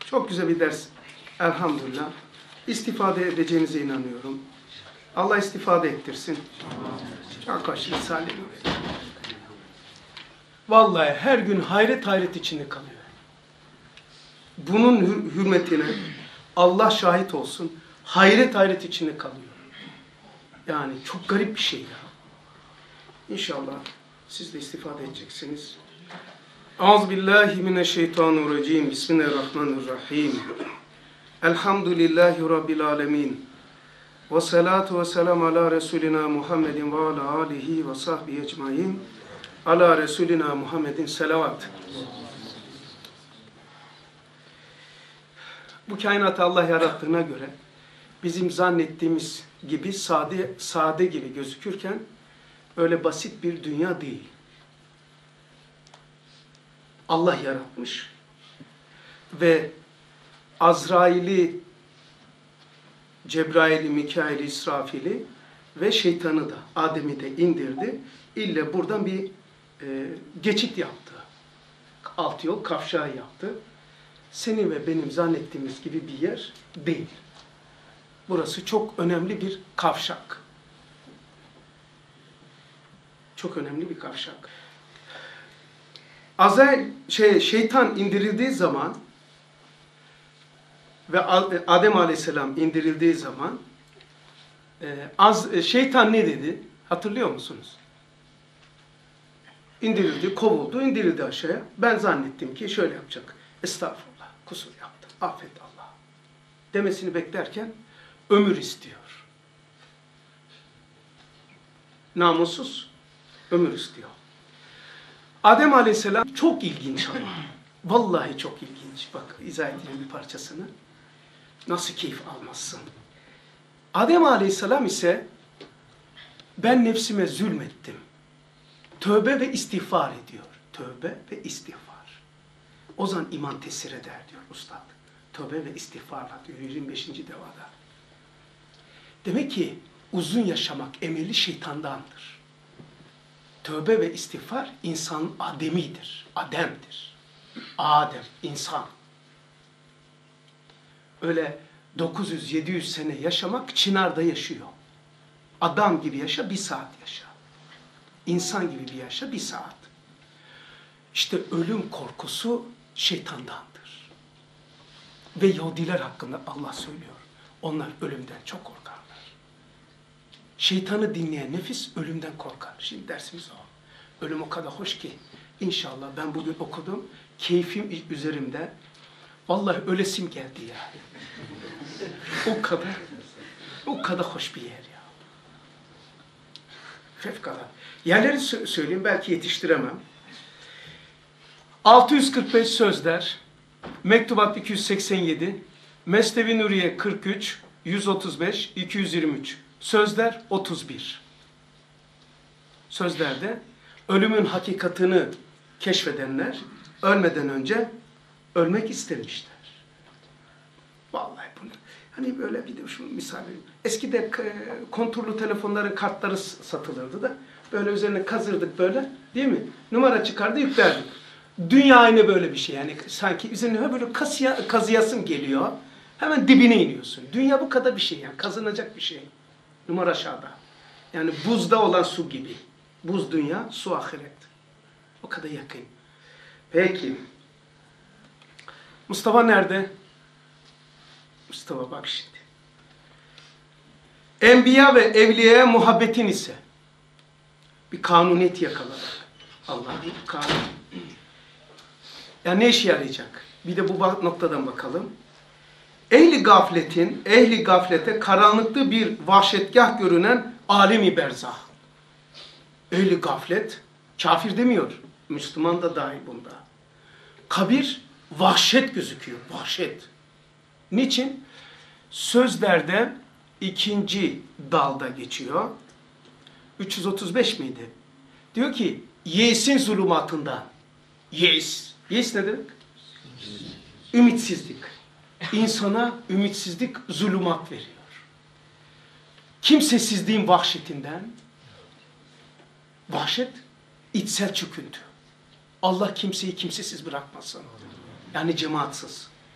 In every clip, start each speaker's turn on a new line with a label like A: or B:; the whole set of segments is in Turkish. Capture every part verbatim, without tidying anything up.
A: Çok güzel bir ders. Elhamdülillah. İstifade edeceğinize inanıyorum. Allah istifade ettirsin. Çok aşırı salih. Vallahi her gün hayret hayret içinde kalıyor. Bunun hür hürmetine Allah şahit olsun. Hayret hayret içinde kalıyor. Yani çok garip bir şey ya. İnşallah siz de istifade edeceksiniz. Euzubillahimineşşeytanirracim. Bismillahirrahmanirrahim. Elhamdülillahi Rabbil alemin. Ve salatu ve selam ala Resulina Muhammedin ve ala alihi ve sahbihi ecmain. Ala Resulina Muhammedin selavat. Bu kainatı Allah yarattığına göre bizim zannettiğimiz gibi sade, sade gibi gözükürken öyle basit bir dünya değil. Allah yaratmış ve Azrail'i, Cebrail'i, Mikail'i, İsrafil'i ve şeytanı da, Adem'i de indirdi. İlle buradan bir e, geçit yaptı. Alt yol kavşağı yaptı. Senin ve benim zannettiğimiz gibi bir yer değil. Burası çok önemli bir kavşak. Çok önemli bir kavşak. Azrail, şey, şeytan indirildiği zaman ve Adem Aleyhisselam indirildiği zaman e, az, şeytan ne dedi? Hatırlıyor musunuz? İndirildi, kovuldu, indirildi aşağıya. Ben zannettim ki şöyle yapacak. Estağfurullah, kusur yaptım, affet Allah demesini beklerken ömür istiyor. Namussuz, ömür istiyor. Adem Aleyhisselam çok ilginç ama. Vallahi çok ilginç. Bak izah edeyim bir parçasını. Nasıl keyif almazsın. Adem Aleyhisselam ise ben nefsime zulmettim. Tövbe ve istiğfar ediyor. Tövbe ve istiğfar. O zaman iman tesir eder diyor Ustad. Tövbe ve istiğfarla diyor yirmi beşinci devada. Demek ki uzun yaşamak emeli şeytandandır. Tövbe ve istiğfar insanın ademidir. Adem'dir. Adem, insan. Öyle dokuz yüz yedi yüz sene yaşamak Çınar'da yaşıyor. Adam gibi yaşa, bir saat yaşa. İnsan gibi bir yaşa, bir saat. İşte ölüm korkusu şeytandandır. Ve Yahudiler hakkında Allah söylüyor. Onlar ölümden çok korkarlar. Şeytanı dinleyen nefis ölümden korkar. Şimdi dersimiz o. Ölüm o kadar hoş ki inşallah ben bugün okudum. Keyfim üzerimde. Vallahi ölesim geldi ya. O kadar, o kadar hoş bir yer ya. Fevkalade. Yerleri söyleyeyim belki yetiştiremem. altı yüz kırk beş sözler, Mektubat iki yüz seksen yedi, Mesnevi Nuriye kırk üç, yüz otuz beş, iki yüz yirmi üç. Sözler otuz bir. Sözlerde ölümün hakikatini keşfedenler ölmeden önce ölmek istemişler. Vallahi bunu. Hani böyle bir de şu misal vereyim. Eskide konturlu telefonların kartları satılırdı da böyle üzerine kazırdık böyle değil mi? Numara çıkardı yüklerdik. Dünya aynı böyle bir şey yani sanki üzerine böyle kazıya, kazıyasın geliyor. Hemen dibine iniyorsun. Dünya bu kadar bir şey yani kazanacak bir şey. Numara aşağıda. Yani buzda olan su gibi. Buz dünya, su ahiret. O kadar yakın. Peki. Mustafa nerede? Mustafa bak şimdi. Enbiya ve evliyaya muhabbetin ise bir kanuniyet yakaladık. Allah'ın kanunu. Yani ne işe yarayacak? Bir de bu noktadan bakalım. Ehli gafletin, ehli gaflete karanlıklı bir vahşetgah görünen alemi berzah. Ehli gaflet, kafir demiyor. Müslüman da dahil bunda. Kabir, vahşet gözüküyor, vahşet. Niçin? Sözlerde ikinci dalda geçiyor. üç yüz otuz beş miydi? Diyor ki, yesin zulümatından. Yes. Yes ne demek? Ümitsizlik. İnsana ümitsizlik zulümat veriyor. Kimsesizliğin vahşetinden, vahşet, içsel çöküntü. Allah kimseyi kimsesiz bırakmasın. Yani cemaatsız.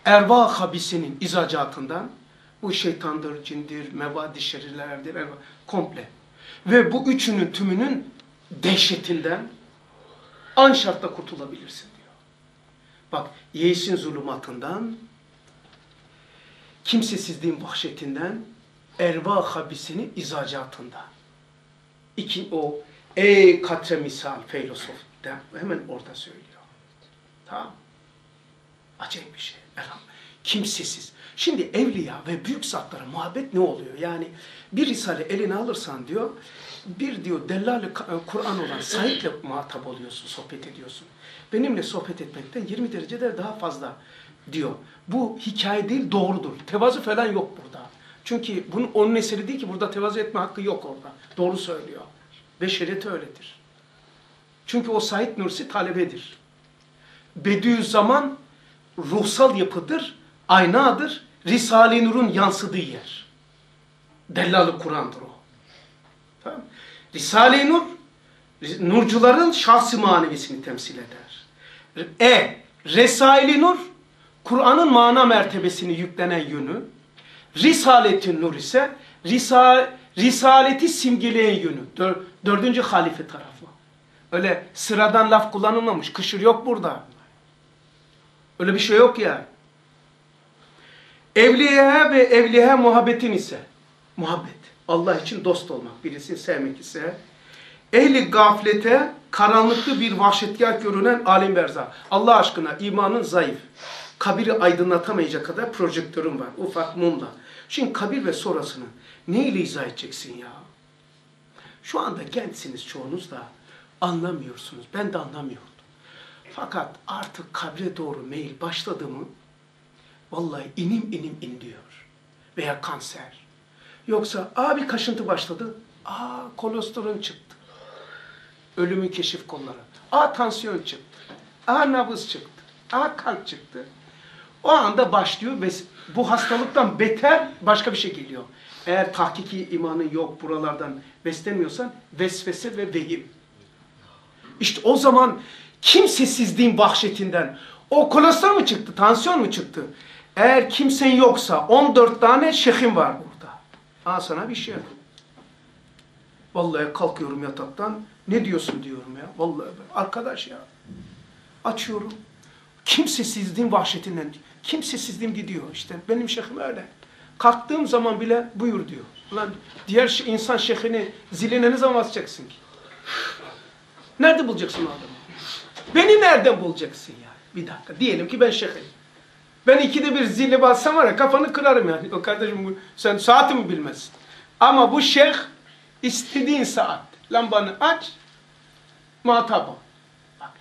A: erva habisinin izacatından, bu şeytandır, cindir, mevadi şerirlerdir, erva, komple. Ve bu üçünün tümünün dehşetinden an şartla kurtulabilirsin diyor. Bak, yeisin zulümatından, kimsesizliğin vahşetinden, erva habisinin izacatından. İki, o ey katre misal filosof de, hemen orada söylüyor. Tamam. Acayip bir şey. Elhamdülillah. Kimsesiz. Şimdi evliya ve büyük zatlara muhabbet ne oluyor? Yani bir risale eline alırsan diyor, bir diyor Dellal-i Kur'an olan Said'le muhatap oluyorsun, sohbet ediyorsun. Benimle sohbet etmekten yirmi derecede daha fazla diyor. Bu hikaye değil, doğrudur. Tevazu falan yok burada. Çünkü bunun onun eseri değil ki, burada tevazu etme hakkı yok orada. Doğru söylüyor. Ve şeriat öyledir. Çünkü o Said Nursi talebedir. Bediüzzaman ruhsal yapıdır, aynadır, Risale-i Nur'un yansıdığı yer. Dellal-i Kur'an'dır o. Tamam. Risale-i Nur, nurcuların şahsi manevisini temsil eder. E, Resail-i Nur, Kur'an'ın mana mertebesini yüklenen yönü, Risalet-i Nur ise Risal Risaleti simgeleyen yönü. Dör, dördüncü halife tarafı. Öyle sıradan laf kullanılmamış. Kışır yok burada. Öyle bir şey yok ya. Evliya ve evliya muhabbetin ise, muhabbet, Allah için dost olmak, birisini sevmek ise, ehli gaflete, karanlıklı bir vahşetgah görünen alim berzah. Allah aşkına imanın zayıf. Kabiri aydınlatamayacak kadar projektörüm var. Ufak mumla. Şimdi kabir ve sonrasını neyle izah edeceksin ya? Şu anda gençsiniz çoğunuz da anlamıyorsunuz. Ben de anlamıyordum. Fakat artık kabre doğru meyil başladı mı vallahi inim inim in diyor. Veya kanser. Yoksa abi kaşıntı başladı. Aa kolesterol çıktı. Ölümün keşif konuları. Aa tansiyon çıktı. Aa nabız çıktı. Aa kalp çıktı. O anda başlıyor ve bu hastalıktan beter başka bir şey geliyor. Eğer tahkiki imanın yok, buralardan beslenmiyorsan vesvese ve vehim. İşte o zaman kimsesizliğin vahşetinden o kolesterol mu çıktı, tansiyon mu çıktı? Eğer kimsen yoksa on dört tane şeyhim var burada. Aa sana bir şey. Vallahi kalkıyorum yataktan. Ne diyorsun diyorum ya. Vallahi arkadaş ya. Açıyorum. Kimsesizliğin vahşetinden. Kimsesizliğim gidiyor işte. Benim şeyhim öyle. Kalktığım zaman bile buyur diyor. Ulan diğer insan şeyhini ziline ne zaman basacaksın ki? Nerede bulacaksın o adamı? Beni nereden bulacaksın ya? Bir dakika. Diyelim ki ben şeyhim. Ben ikide bir zille bassam var ya kafanı kırarım yani. O kardeşim sen saati mi bilmezsin? Ama bu şeyh istediğin saat. Lambanı aç. Muhatap ol. Bak.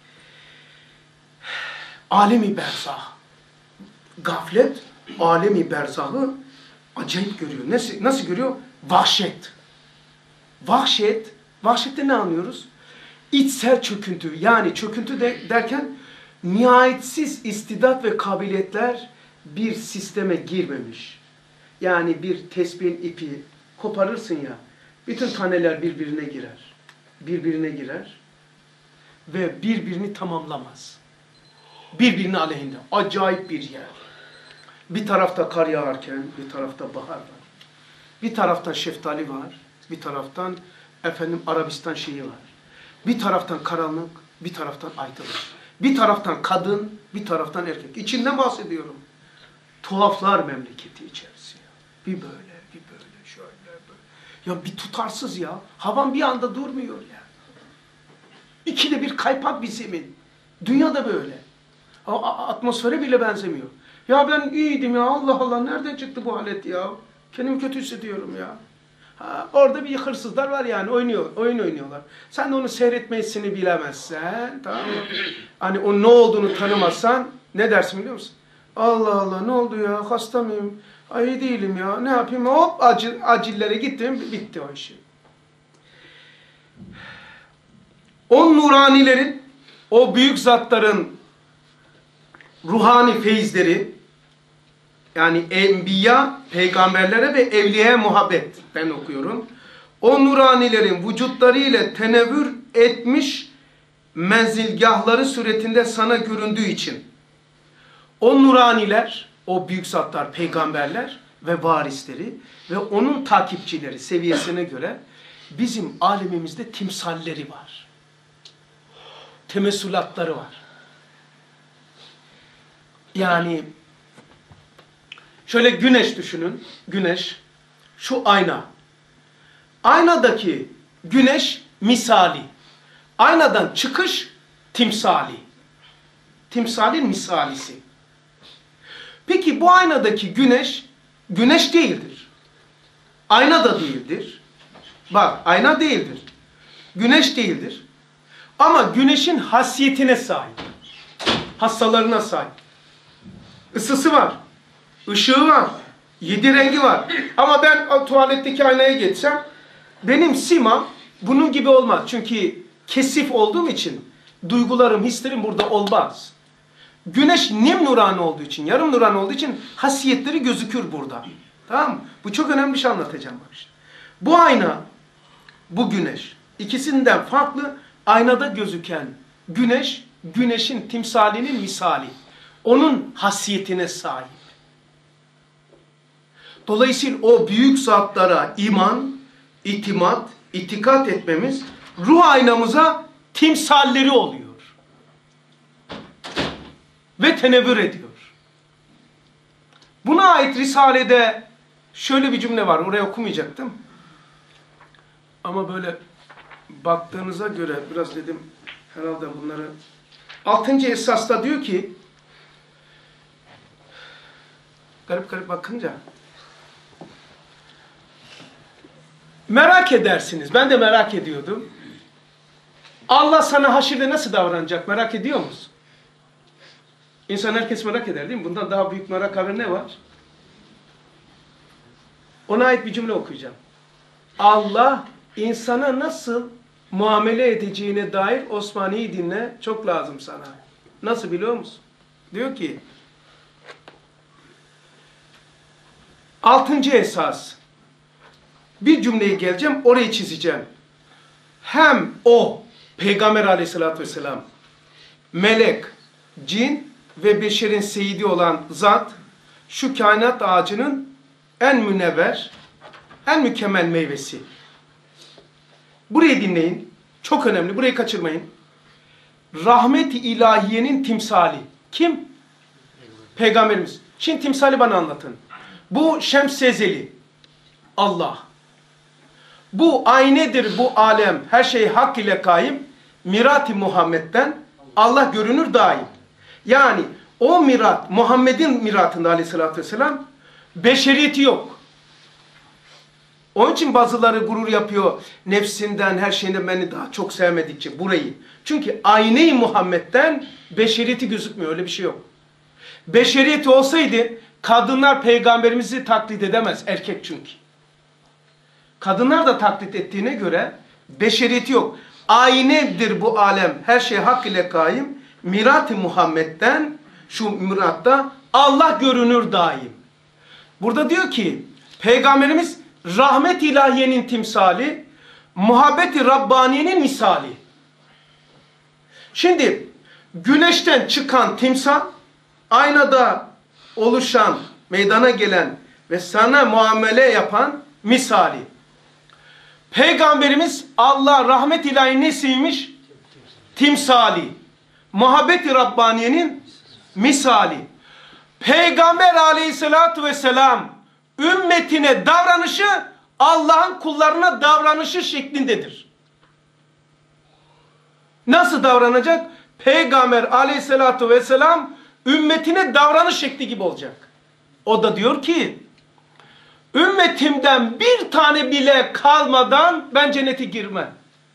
A: Alemi berzah. Gaflet, alemi berzahı acayip görüyor. Nasıl, nasıl görüyor? Vahşet. Vahşet. Vahşette ne anlıyoruz? İçsel çöküntü. Yani çöküntü de, derken nihayetsiz istidat ve kabiliyetler bir sisteme girmemiş. Yani bir tesbihin ipi koparırsın ya, bütün taneler birbirine girer. Birbirine girer ve birbirini tamamlamaz. Birbirinin aleyhinde. Acayip bir yer. Bir tarafta kar yağarken bir tarafta bahar var. Bir taraftan şeftali var. Bir taraftan efendim Arabistan şeyi var. Bir taraftan karanlık, bir taraftan aydınlık. Bir taraftan kadın, bir taraftan erkek. İçinden bahsediyorum. Tuhaflar memleketi içerisi. Bir böyle, bir böyle, şöyle böyle. Ya bir tutarsız ya. Havan bir anda durmuyor ya. İkide bir kaypak bir zemin. Dünya da böyle. Atmosfere bile benzemiyor. Ya ben iyiydim ya, Allah Allah, nereden çıktı bu halet ya? Kendimi kötü hissediyorum ya. Ha, orada bir hırsızlar var yani, oynuyor, oyun oynuyorlar. Sen de onu seyretmesini bilemezsen, tamam mı? Hani o ne olduğunu tanımazsan ne dersin biliyor musun? Allah Allah, ne oldu ya, hasta mıyım? Ay iyi değilim ya, ne yapayım? Hop acil, acillere gittim, bitti o işi. O nuranilerin, o büyük zatların ruhani feyizleri, yani enbiya, peygamberlere ve evliyaya muhabbet, ben okuyorum. O nuranilerin vücutları ile tenevvür etmiş menzilgahları suretinde sana göründüğü için O nuraniler, o büyük zatlar, peygamberler ve varisleri ve onun takipçileri seviyesine göre bizim alemimizde timsalleri var. Temessülatları var. Yani şöyle güneş düşünün. Güneş, şu ayna. Aynadaki güneş misali. Aynadan çıkış timsali. Timsalin misalisi. Peki bu aynadaki güneş, güneş değildir. Ayna da değildir. Bak, ayna değildir. Güneş değildir. Ama güneşin hasiyetine sahip. Hassalarına sahip. Isısı var. Işığı var. Yedi rengi var. Ama ben tuvaletteki aynaya geçsem benim simam bunun gibi olmaz. Çünkü kesif olduğum için duygularım, hislerim burada olmaz. Güneş nim nurani olduğu için, yarım nurani olduğu için hasiyetleri gözükür burada. Tamam mı? Bu çok önemli bir şey anlatacağım bak işte. Bu ayna, bu güneş. İkisinden farklı aynada gözüken güneş, güneşin timsalinin misali. Onun hasiyetine sahip. Dolayısıyla o büyük zatlara iman, itimat, itikat etmemiz ruh aynamıza timsalleri oluyor. Ve tenevvür ediyor. Buna ait Risale'de şöyle bir cümle var. Oraya okumayacaktım. Ama böyle baktığınıza göre biraz dedim herhalde bunları. Altıncı esasta diyor ki garip garip bakınca merak edersiniz. Ben de merak ediyordum. Allah sana haşirde nasıl davranacak? Merak ediyor musun? İnsan herkes merak eder değil mi? Bundan daha büyük merak haberi ne var? Ona ait bir cümle okuyacağım. Allah insana nasıl muamele edeceğine dair Osmani'yi dinle. Çok lazım sana. Nasıl biliyor musun? Diyor ki altıncı esas. Bir cümleye geleceğim. Orayı çizeceğim. Hem o Peygamber aleyhissalatü vesselam melek, cin ve beşerin seyidi olan zat şu kainat ağacının en münevver, en mükemmel meyvesi. Burayı dinleyin. Çok önemli. Burayı kaçırmayın. Rahmet-i ilahiyenin timsali. Kim? Peygamberimiz. Şimdi timsali bana anlatın. Bu Şems-i Ezeli. Allah. Bu aynedir bu alem. Her şey hak ile kaim. Mirat-i Muhammed'den Allah görünür daim. Yani o mirat, Muhammed'in miratında aleyhissalatü vesselam beşeriyeti yok. Onun için bazıları gurur yapıyor. Nefsinden, her şeyinden beni daha çok sevmedikçe burayı. Çünkü ayne-i Muhammed'den beşeriyeti gözükmüyor. Öyle bir şey yok. Beşeriyeti olsaydı kadınlar peygamberimizi taklit edemez. Erkek çünkü. Kadınlar da taklit ettiğine göre beşeriyeti yok. Aynedir bu alem. Her şey hak ile kaim. Mirat-ı Muhammed'den şu miratta Allah görünür daim. Burada diyor ki Peygamberimiz rahmet ilahiyenin timsali, muhabbet-i Rabbaniye'nin misali. Şimdi güneşten çıkan timsal, aynada oluşan, meydana gelen ve sana muamele yapan misali. Peygamberimiz Allah rahmet ilahi nesiymiş? Timsali. Muhabbet-i Rabbaniye'nin misali. Peygamber aleyhissalatu vesselam ümmetine davranışı Allah'ın kullarına davranışı şeklindedir. Nasıl davranacak? Peygamber aleyhissalatu vesselam ümmetine davranış şekli gibi olacak. O da diyor ki ümmetimden bir tane bile kalmadan ben cennete girmem.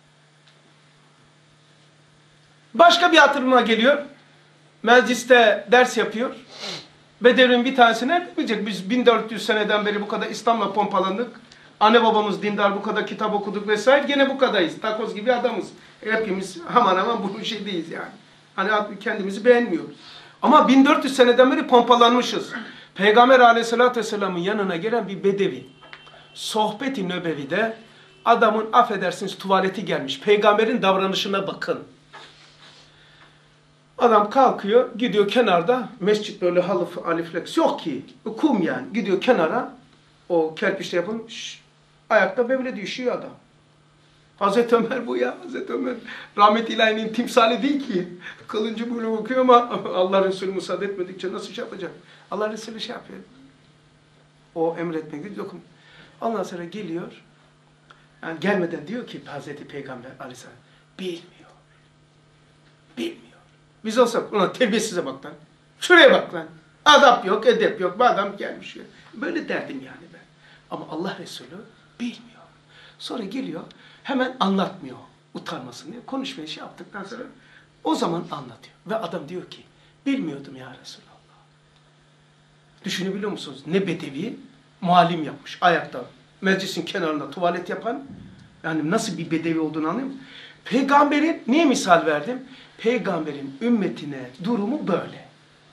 A: Başka bir hatırıma geliyor. Mecliste ders yapıyor. Bedevin bir tanesine demeyecek. Biz bin dört yüz seneden beri bu kadar İslam'la pompalandık. Anne babamız dindar, bu kadar kitap okuduk vesaire. Gene bu kadarız. Takoz gibi adamız. Hepimiz hemen hemen bunun şeydeyiz yani. Hani kendimizi beğenmiyoruz. Ama bin dört yüz seneden beri pompalanmışız. Peygamber aleyhissalatü vesselamın yanına gelen bir bedevi. Sohbeti nöbevide adamın affedersiniz tuvaleti gelmiş. Peygamberin davranışına bakın. Adam kalkıyor, gidiyor kenarda, mescit böyle halı, aliflex yok ki, kum yani. Gidiyor kenara, o kerpiçte yapılmış, ayakta böyle düşüyor adam. Hazreti Ömer bu ya, Hazreti Ömer. Rahmet-i ilahinin timsali değil ki. Kılıncı böyle bakıyor ama Allah Resulü müsaade etmedikçe nasıl şey yapacak? Allah Resulü şey yapıyor. O emretmek değil, dokun. Ondan sonra geliyor, yani gelmeden diyor ki Hazreti Peygamber Aleyhisselam, bilmiyor. Bilmiyor. Biz olsak, ona terbiyesize bak lan. Şuraya bak lan. Adap yok, edep yok. Bu adam gelmiş ya. Böyle derdim yani ben. Ama Allah Resulü bilmiyor. Sonra geliyor, hemen anlatmıyor. Utanmasın diye. Konuşmayı şey yaptıktan sonra o zaman anlatıyor. Ve adam diyor ki, bilmiyordum ya Resulallah. Düşünebiliyor musunuz? Ne bedevi muallim yapmış. Ayakta, meclisin kenarında tuvalet yapan, yani nasıl bir bedevi olduğunu anlıyor musun? Peygamberin, niye misal verdim? Peygamberin ümmetine durumu böyle.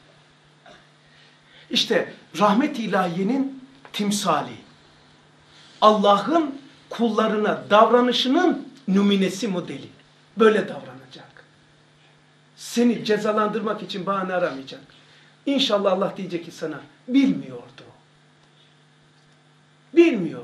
A: İşte rahmet-i ilahiyenin timsali. Allah'ın kullarına davranışının nümunesi, modeli. Böyle davranacak. Seni cezalandırmak için bahane aramayacak. İnşallah Allah diyecek ki sana, bilmiyordu. Bilmiyordu.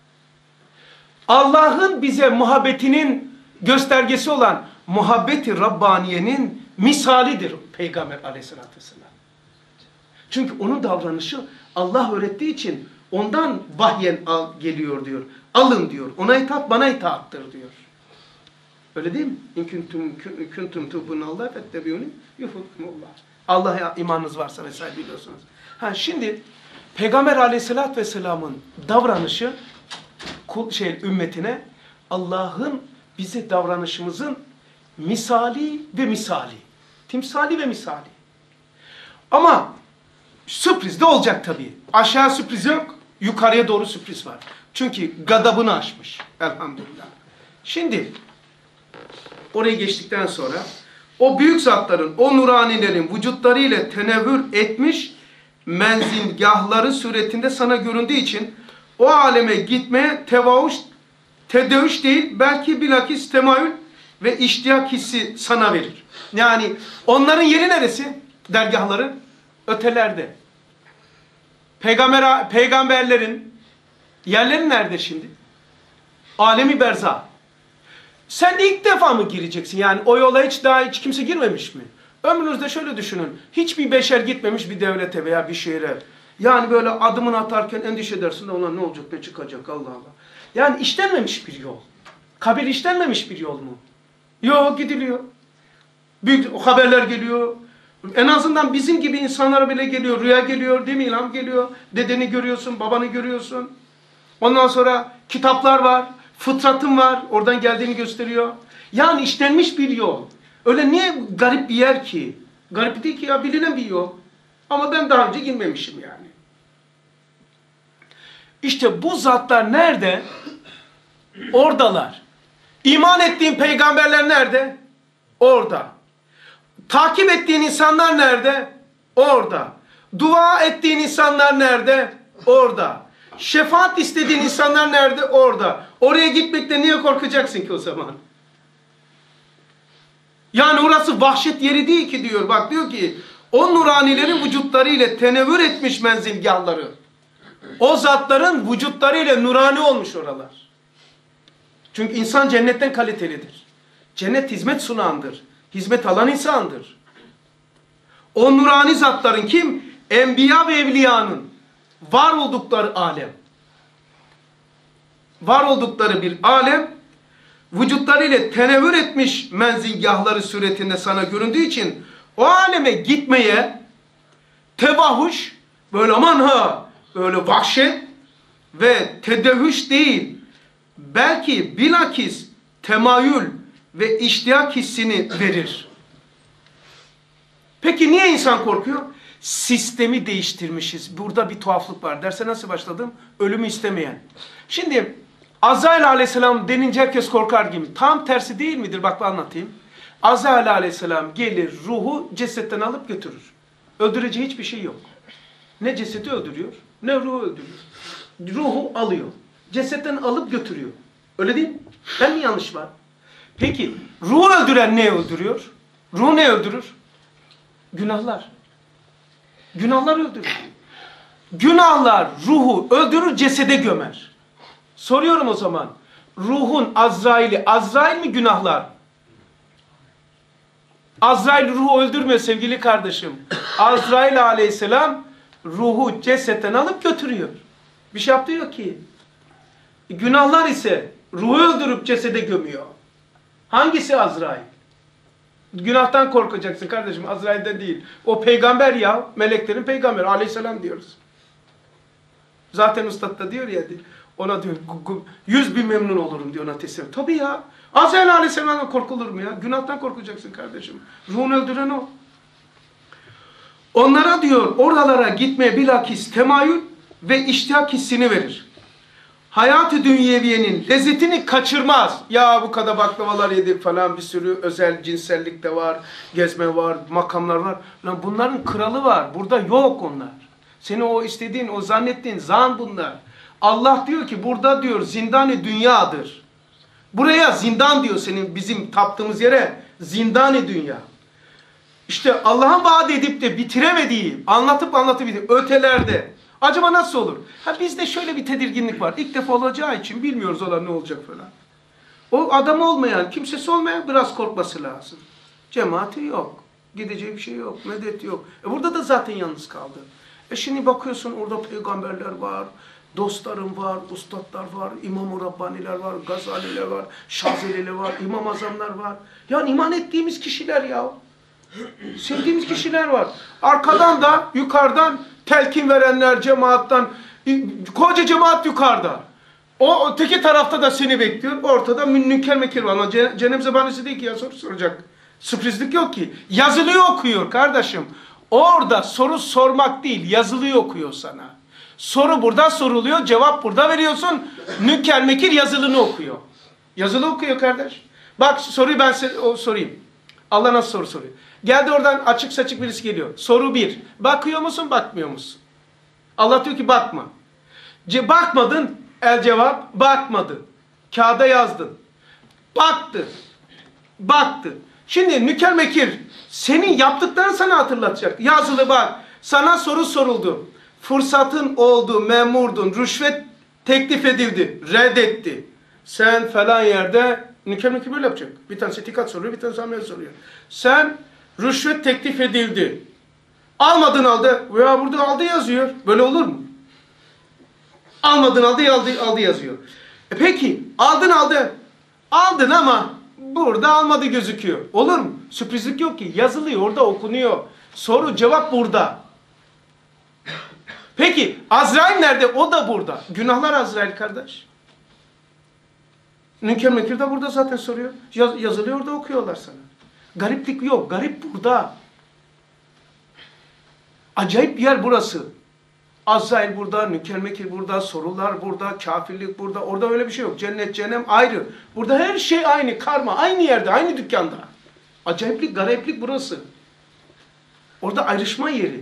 A: Allah'ın bize muhabbetinin göstergesi olan muhabbeti Rabbaniye'nin misalidir Peygamber Aleyhisselatü Vesselam. Çünkü onun davranışı Allah öğrettiği için ondan vahyen al, geliyor diyor. Alın diyor. Ona itaat bana itaattır diyor. Öyle değil mi? İn kuntum kuntum tu'minallah fettebi'uni yuhibbukumullah. Allah'a imanınız varsa vesaire biliyorsunuz. Ha şimdi Peygamber Aleyhisselatü Vesselam'ın davranışı kul şey ümmetine Allah'ın bize davranışımızın misali ve misali. Timsali ve misali. Ama sürpriz de olacak tabii. Aşağı sürpriz yok, yukarıya doğru sürpriz var. Çünkü gadabını aşmış. Elhamdülillah. Şimdi orayı geçtikten sonra o büyük zatların, o nuranilerin vücutlarıyla tenevvür etmiş menzilgahları suretinde sana göründüğü için o aleme gitmeye tevavuş, tedevüş değil, belki bilakis temayül ve iştiyak hissi sana verir. Yani onların yeri neresi? Dergahları ötelerde. Peygamber, peygamberlerin yerleri nerede şimdi? Alemi berza. Sen ilk defa mı gireceksin? Yani o yola hiç daha hiç kimse girmemiş mi? Ömrünüzde şöyle düşünün. Hiçbir beşer gitmemiş bir devlete veya bir şehre. Yani böyle adımını atarken endişe edersin de ona ne olacak, ne çıkacak, Allah Allah. Yani işlenmemiş bir yol. Kabir işlenmemiş bir yol mu? Yok, gidiliyor. Büyük haberler geliyor. En azından bizim gibi insanlara bile geliyor. Rüya geliyor, değil mi? İlham geliyor. Dedeni görüyorsun, babanı görüyorsun. Ondan sonra kitaplar var. Fıtratın var. Oradan geldiğini gösteriyor. Yani işlenmiş bir yol. Öyle niye garip bir yer ki? Garip değil ki ya, bilinen bir yol. Ama ben daha önce girmemişim yani. İşte bu zatlar nerede? Oradalar. İman ettiğin peygamberler nerede? Orada. Takip ettiğin insanlar nerede? Orada. Dua ettiğin insanlar nerede? Orada. Şefaat istediğin insanlar nerede? Orada. Oraya gitmekte niye korkacaksın ki o zaman? Yani orası vahşet yeri değil ki diyor. Bak diyor ki o nuranilerin vücutlarıyla tenevvür etmiş menzilgahları. O zatların vücutlarıyla nurani olmuş oralar. Çünkü insan cennetten kalitelidir. Cennet hizmet sunandır. Hizmet alan insandır. O nurani zatların kim? Enbiya ve evliyanın var oldukları alem. Var oldukları bir alem vücutlarıyla tenevvür etmiş menzilgahları suretinde sana göründüğü için o aleme gitmeye tevahuş, böyle aman ha, böyle vahşet ve tedehüş değil, belki bilakis temayül ve iştiyak hissini verir. Peki niye insan korkuyor? Sistemi değiştirmişiz. Burada bir tuhaflık var. Derse nasıl başladım? Ölümü istemeyen. Şimdi Azrail aleyhisselam denince herkes korkar gibi. Tam tersi değil midir? Bak anlatayım. Azrail aleyhisselam gelir, ruhu cesetten alıp götürür. Öldüreceği hiçbir şey yok. Ne cesedi öldürüyor, ne ruhu öldürüyor. Ruhu alıyor. Cesetten alıp götürüyor. Öyle değil mi? Ben mi yanlış var? Peki ruhu öldüren ne öldürüyor? Ruhu ne öldürür? Günahlar. Günahlar öldürür. Günahlar ruhu öldürür, cesede gömer. Soruyorum o zaman. Ruhun Azrail'i, Azrail mi günahlar? Azrail ruhu öldürmüyor sevgili kardeşim. Azrail aleyhisselam ruhu cesetten alıp götürüyor. Bir şey yaptığı yok ki. Günahlar ise ruhu öldürüp cesede gömüyor. Hangisi Azrail? Günahtan korkacaksın kardeşim, Azrail'den değil. O peygamber ya, meleklerin peygamberi aleyhisselam diyoruz. Zaten Üstad da diyor ya, ona diyor, yüz bin memnun olurum diyor ona teslim. Tabii ya, Azrail aleyhisselamdan korkulur mu ya? Günahtan korkacaksın kardeşim. Ruhunu öldüren o. Onlara diyor, oralara gitmeye bilakis temayül ve iştihak hissini verir. Hayat-ı dünyeviyenin lezzetini kaçırmaz. Ya bu kadar baklavalar yedik falan, bir sürü özel cinsellik de var, gezme var, makamlar var. Lan bunların kralı var. Burada yok onlar. Seni o istediğin, o zannettiğin zan bunlar. Allah diyor ki burada diyor zindan-ı dünyadır. Buraya zindan diyor, senin bizim taptığımız yere zindan-ı dünya. İşte Allah'ın vaat edip de bitiremediği, anlatıp anlatıp ötelerde. Acaba nasıl olur? Ha bizde şöyle bir tedirginlik var. İlk defa olacağı için bilmiyoruz olan ne olacak falan. O adam olmayan, kimsesi olmayan biraz korkması lazım. Cemaati yok. Gideceği bir şey yok. Medet yok. E burada da zaten yalnız kaldı. E şimdi bakıyorsun orada peygamberler var. Dostlarım var, ustadlar var, İmam-ı Rabbaniler var, Gazaliler var, Şazeliler var, İmam Azamlar var. Yani iman ettiğimiz kişiler ya. Sevdiğimiz kişiler var. Arkadan da yukarıdan telkin verenler cemaattan, koca cemaat yukarıda. O öteki tarafta da seni bekliyor. Ortada münker mekir var. Ama Cenab-ı Zabanisi değil ki ya, soru soracak. Sürprizlik yok ki. Yazılıyı okuyor kardeşim. Orada soru sormak değil, yazılıyı okuyor sana. Soru burada soruluyor, cevap burada veriyorsun. Münker mekir yazılını okuyor. Yazılı okuyor kardeş. Bak soruyu ben size o, sorayım. Allah nasıl soru soruyor? Geldi oradan açık saçık birisi geliyor. Soru bir. Bakıyor musun, bakmıyor musun? Allah diyor ki bakma. Ce bakmadın, el cevap, bakmadı. Kağıda yazdın. Baktı. Baktı. Şimdi nüker mekir senin yaptıklarını sana hatırlatacak. Yazılı bak. Sana soru soruldu. Fırsatın oldu, memurdun. Rüşvet teklif edildi. Reddetti. Sen falan yerde nüker mekir böyle yapacak. Bir tanesi itikat soruyor, bir tanesi amel soruyor. Sen rüşvet teklif edildi. Almadın aldı. Veya burada aldı yazıyor. Böyle olur mu? Almadın aldı, aldı, aldı yazıyor. E peki aldın aldı. Aldın ama burada almadı gözüküyor. Olur mu? Sürprizlik yok ki. Yazılıyor, orada okunuyor. Soru cevap burada. Peki Azrail nerede? O da burada. Günahlar Azrail kardeş. Münker Mekir de burada zaten soruyor. Yaz, yazılıyor, orada okuyorlar sana. Gariplik yok. Garip burada. Acayip bir yer burası. Azrail burada, Münker Mekir burada, sorular burada, kafirlik burada. Orada öyle bir şey yok. Cennet, cehennem ayrı. Burada her şey aynı, karma. Aynı yerde, aynı dükkanda. Acayiplik, gariplik burası. Orada ayrışma yeri.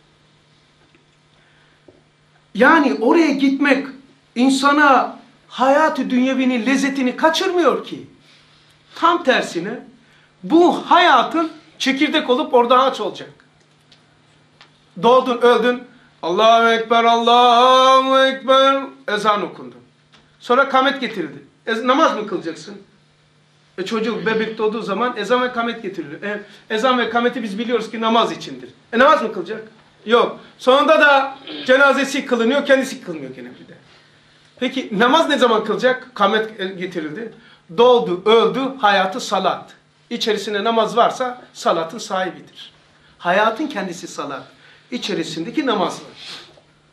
A: Yani oraya gitmek insana hayat-ı dünyevinin lezzetini kaçırmıyor ki. Tam tersine bu hayatın çekirdek olup orada ağaç olacak. Doğdun, öldün. Allahu Ekber, Allahu Ekber. Ezan okundu. Sonra kamet getirildi. E, namaz mı kılacaksın? E, çocuk bebek doğduğu zaman ezan ve kamet getiriliyor. E, ezan ve kameti biz biliyoruz ki namaz içindir. E namaz mı kılacak? Yok. Sonunda da cenazesi kılınıyor, kendisi kılmıyor gene bir de. Peki namaz ne zaman kılacak? Kamet getirildi. Doğdu, öldü, hayatı salat. İçerisinde namaz varsa salatın sahibidir. Hayatın kendisi salat. İçerisindeki namaz var.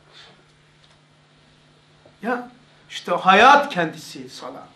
A: Ya işte hayat kendisi salat.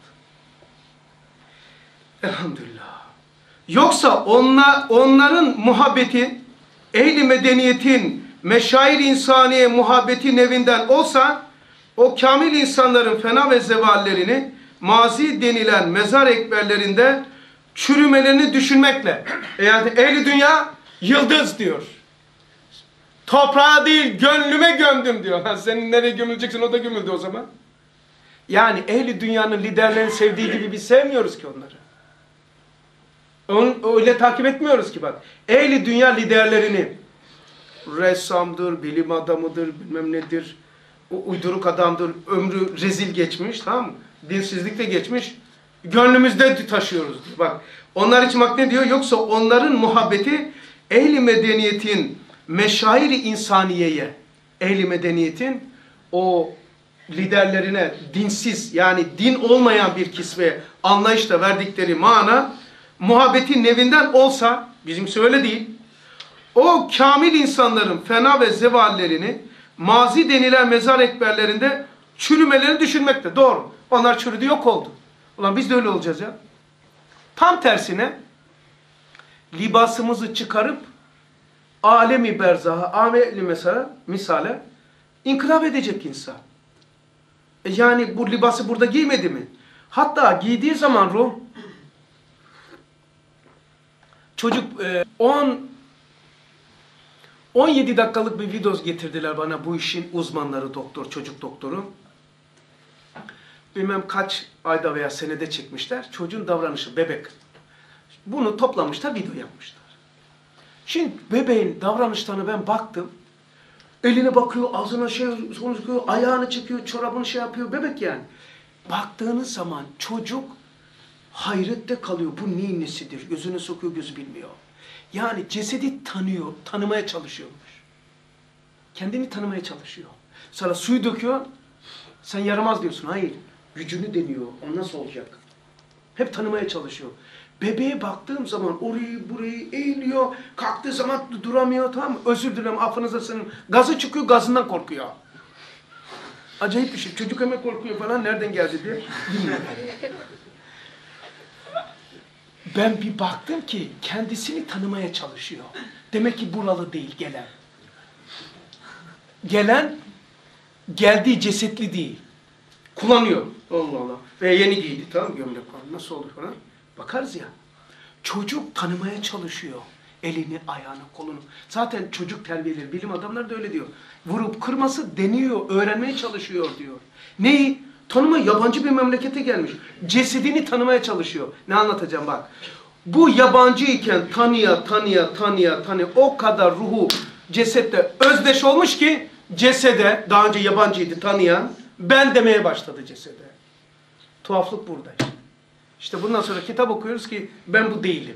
A: Elhamdülillah. Yoksa onlar, onların muhabbeti, ehli medeniyetin, meşair insaniye muhabbeti nevinden olsa, o kamil insanların fena ve zevallerini mazi denilen mezar ekberlerinde çürümelerini düşünmekle, yani ehli dünya yıldız diyor. Toprağa değil gönlüme gömdüm diyor. Ha, senin nereye gömüleceksin, o da gömüldü o zaman. Yani ehli dünyanın liderlerini sevdiği gibi biz sevmiyoruz ki onları. Onu öyle takip etmiyoruz ki bak. Ehli dünya liderlerini, ressamdır, bilim adamıdır, bilmem nedir, uyduruk adamdır, ömrü rezil geçmiş, tamam mı? Dinsizlikle geçmiş, gönlümüzde taşıyoruz. Bak, onlar için bak ne diyor? Yoksa onların muhabbeti ehli medeniyetin meşairi insaniyeye, ehli medeniyetin o liderlerine dinsiz, yani din olmayan bir kisveye anlayışla verdikleri mana, muhabbetin nevinden olsa, bizimki öyle değil, o kamil insanların fena ve zevallerini mazi denilen mezar ekberlerinde çürümelerini düşünmekte. Doğru. Onlar çürüdü, yok oldu. Ulan biz de öyle olacağız ya. Tam tersine libasımızı çıkarıp alemi berzaha, ameli mesela, misale inkılap edecek insan. E yani bu libası burada giymedi mi? Hatta giydiği zaman ruh, çocuk on on yedi dakikalık bir video getirdiler bana, bu işin uzmanları, doktor, çocuk doktoru. Bilmem kaç ayda veya senede çekmişler. Çocuğun davranışı, bebek. Bunu toplamışlar, video yapmışlar. Şimdi bebeğin davranışlarına ben baktım. Eline bakıyor, ağzına şey sonuçluyor, ayağını çekiyor, çorabını şey yapıyor, bebek yani. Baktığınız zaman çocuk hayrette kalıyor. Bu neyin nesidir? Gözüne sokuyor, gözü bilmiyor. Yani cesedi tanıyor, tanımaya çalışıyormuş. Kendini tanımaya çalışıyor. Sana suyu döküyor, sen yaramaz diyorsun. Hayır, gücünü deniyor. O nasıl olacak? Hep tanımaya çalışıyor. Bebeğe baktığım zaman orayı burayı eğiliyor, kalktığı zaman duramıyor, tamam mı? Özür dilerim, affınıza sığınırım. Gazı çıkıyor, gazından korkuyor. Acayip bir şey. Çocuk hemen korkuyor falan, nereden geldi diye. Bilmiyorum. Ben bir baktım ki kendisini tanımaya çalışıyor. Demek ki buralı değil gelen. Gelen, geldiği cesetli değil. Kullanıyor. Allah Allah. Ve yeni giydi, tamam, gömlek falan. Nasıl olur falan. Bakarız ya. Çocuk tanımaya çalışıyor. Elini, ayağını, kolunu. Zaten çocuk terbiyeleri, bilim adamları da öyle diyor. Vurup kırması deniyor, öğrenmeye çalışıyor diyor. Neyi? Tanıma, yabancı bir memlekete gelmiş. Cesedini tanımaya çalışıyor. Ne anlatacağım bak. Bu yabancı iken tanıya, tanıya, tanıya, tanıya o kadar ruhu cesette özdeş olmuş ki cesede, daha önce yabancıydı tanıyan, ben demeye başladı cesede. Tuhaflık burada işte. İşte bundan sonra kitap okuyoruz ki ben bu değilim.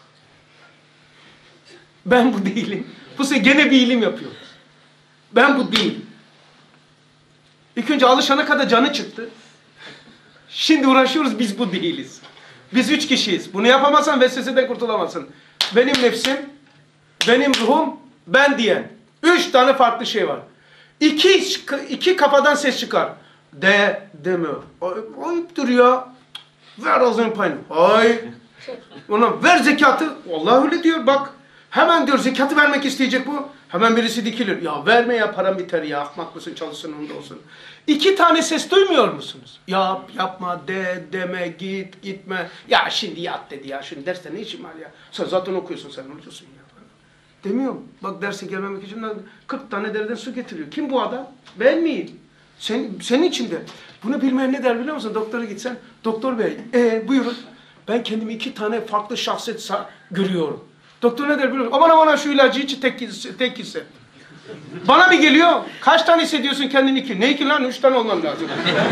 A: Ben bu değilim. Bu sefer gene bir ilim yapıyoruz. Ben bu değilim. İlk önce alışana kadar canı çıktı. Şimdi uğraşıyoruz, biz bu değiliz. Biz üç kişiyiz. Bunu yapamazsan vesveseden kurtulamazsın. Benim nefsim, benim ruhum, ben diyen. Üç tane farklı şey var. İki, iki kafadan ses çıkar. De demiyor. Ayıp duruyor. Ver ağzının payını. Ay. Ona ver zekatı. Allah öyle diyor bak. Hemen diyor zekatı vermek isteyecek bu. Hemen birisi dikilir. Ya verme ya, param biter ya. Ahmak mısın, çalışsın onda olsun. İki tane ses duymuyor musunuz? Yap, yapma, de, deme, git, gitme. Ya şimdi yat dedi ya. Şimdi derste ne işin var ya? Sen zaten okuyorsun, sen unutuyorsun ya. Demiyor. Bak derse gelmemek için kırk tane dereden su getiriyor. Kim bu adam? Ben miyim? Sen, senin içinde. Bunu bilmeyen ne der biliyor musun? Doktora gitsen, doktor bey, ee, buyurun. Ben kendimi iki tane farklı şahsiyet görüyorum. Doktor ne der biliyor musun? Aman aman şu ilacı içi tek, tek hisset. Bana bir geliyor, kaç tane hissediyorsun kendini iki? Ne iki lan? Üç tane olmam lazım.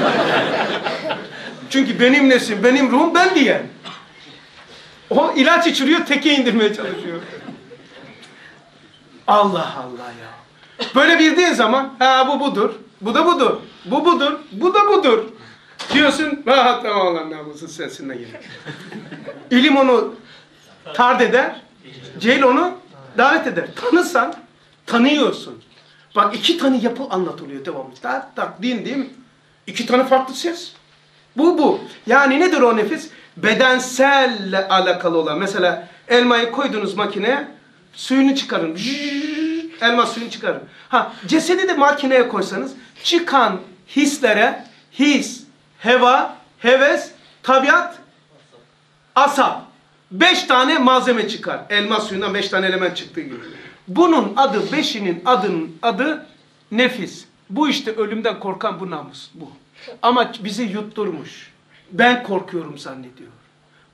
A: Çünkü benim nesim, benim ruhum ben diye. O ilaç içiriyor, teke indirmeye çalışıyor. Allah Allah ya. Böyle bildiğin zaman, ha bu budur, bu da budur, bu budur, bu da budur. Diyorsun, ha tamam lan namusun sensinle gelir. İlim onu tard eder, cehil onu davet eder. Tanırsan, tanıyorsun. Bak iki tane yapı anlatılıyor devamlı. Tak tak din değil mi? İki tane farklı ses. Bu bu. Yani nedir o nefis? Bedenselle alakalı olan. Mesela elmayı koydunuz makineye, suyunu çıkarın. Jüş, elma suyunu çıkarın. Ha, cesedi de makineye koysanız çıkan hislere his, heva, heves, tabiat, asap. Beş tane malzeme çıkar. Elma suyundan beş tane element çıktığı gibi. Bunun adı, beşinin adının adı nefis. Bu işte ölümden korkan bu namus. Bu. Ama bizi yutturmuş. Ben korkuyorum zannediyor.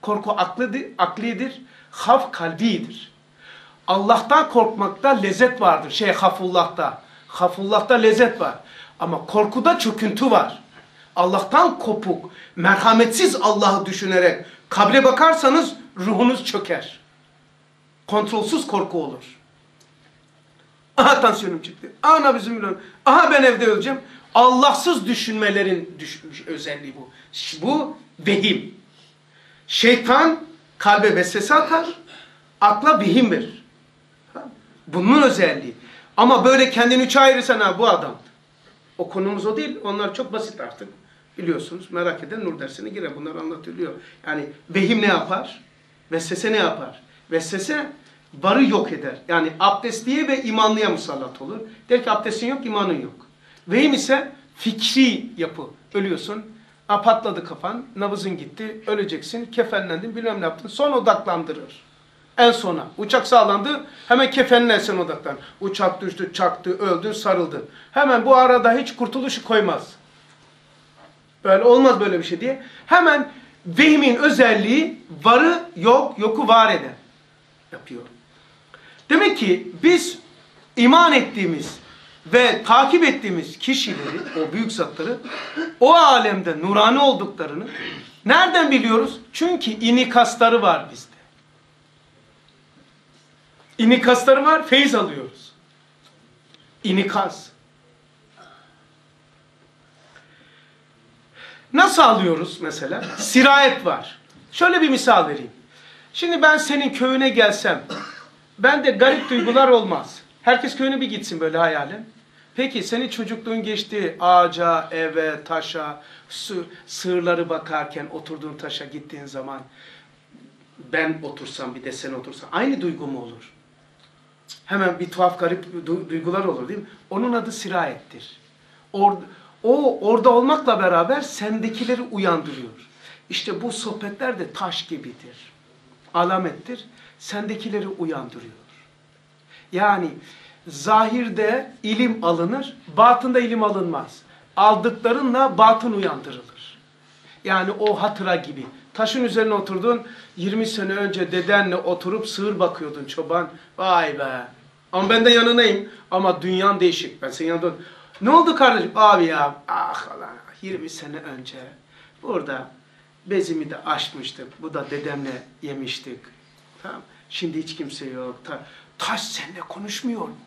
A: Korku aklidir, aklidir, haf kalbidir. Allah'tan korkmakta lezzet vardır. Şey hafullah'ta. Hafullah'ta lezzet var. Ama korkuda çöküntü var. Allah'tan kopuk, merhametsiz Allah'ı düşünerek kabre bakarsanız ruhunuz çöker. Kontrolsüz korku olur. Aha tansiyonum çıktı. Aha nabzım biliyorum. Aha ben evde öleceğim. Allahsız düşünmelerin düşmüş özelliği bu. Bu vehim. Şeytan kalbe vesvese atar, akla vehim verir. Bunun özelliği. Ama böyle kendini üçe ayırırsan ha bu adam. O konumuz o değil. Onlar çok basit artık. Biliyorsunuz. Merak eden Nur dersine girer. Bunlar anlatılıyor. Yani vehim ne yapar? Vesvese ne yapar? Vesvese varı yok eder. Yani abdestliye ve imanlıya musallat olur. Der ki abdestin yok, imanın yok. Vehim ise fikri yapı. Ölüyorsun. Ha, patladı kafan. Nabızın gitti. Öleceksin. Kefenlendin. Bilmem ne yaptın. Son odaklandırır. En sona. Uçak sağlandı. Hemen kefenine sen odaklan. Uçak düştü, çaktı, öldün, sarıldın. Hemen bu arada hiç kurtuluşu koymaz. Böyle olmaz böyle bir şey diye. Hemen vehmin özelliği varı yok, yoku var eder. Yapıyor. Demek ki biz iman ettiğimiz ve takip ettiğimiz kişileri, o büyük zatları, o alemde nurani olduklarını nereden biliyoruz? Çünkü inikasları var bizde. İnikasları var, feyiz alıyoruz. İnikas. Nasıl alıyoruz mesela? Sirayet var. Şöyle bir misal vereyim. Şimdi ben senin köyüne gelsem, bende garip duygular olmaz. Herkes köyüne bir gitsin böyle hayalen. Peki senin çocukluğun geçti ağaca, eve, taşa, su, sığırları bakarken oturduğun taşa gittiğin zaman ben otursam bir de sen otursan aynı duygu mu olur? Hemen bir tuhaf garip du duygular olur değil mi? Onun adı sirayettir. Or o orada olmakla beraber sendekileri uyandırıyor. İşte bu sohbetler de taş gibidir. Alamettir. Sendekileri uyandırıyor. Yani zahirde ilim alınır, batında ilim alınmaz. Aldıklarınla batın uyandırılır. Yani o hatıra gibi. Taşın üzerine oturdun, yirmi sene önce dedenle oturup sığır bakıyordun çoban. Vay be. Ama ben de yanınayım. Ama dünyan değişik. Ben senin yanında. Ne oldu kardeşim? Abi ya, ah Allah, yirmi sene önce burada bezimi de açmıştık. Bu da dedemle yemiştik. Tamam. Şimdi hiç kimse yok. Ta Taş seninle konuşmuyor mu?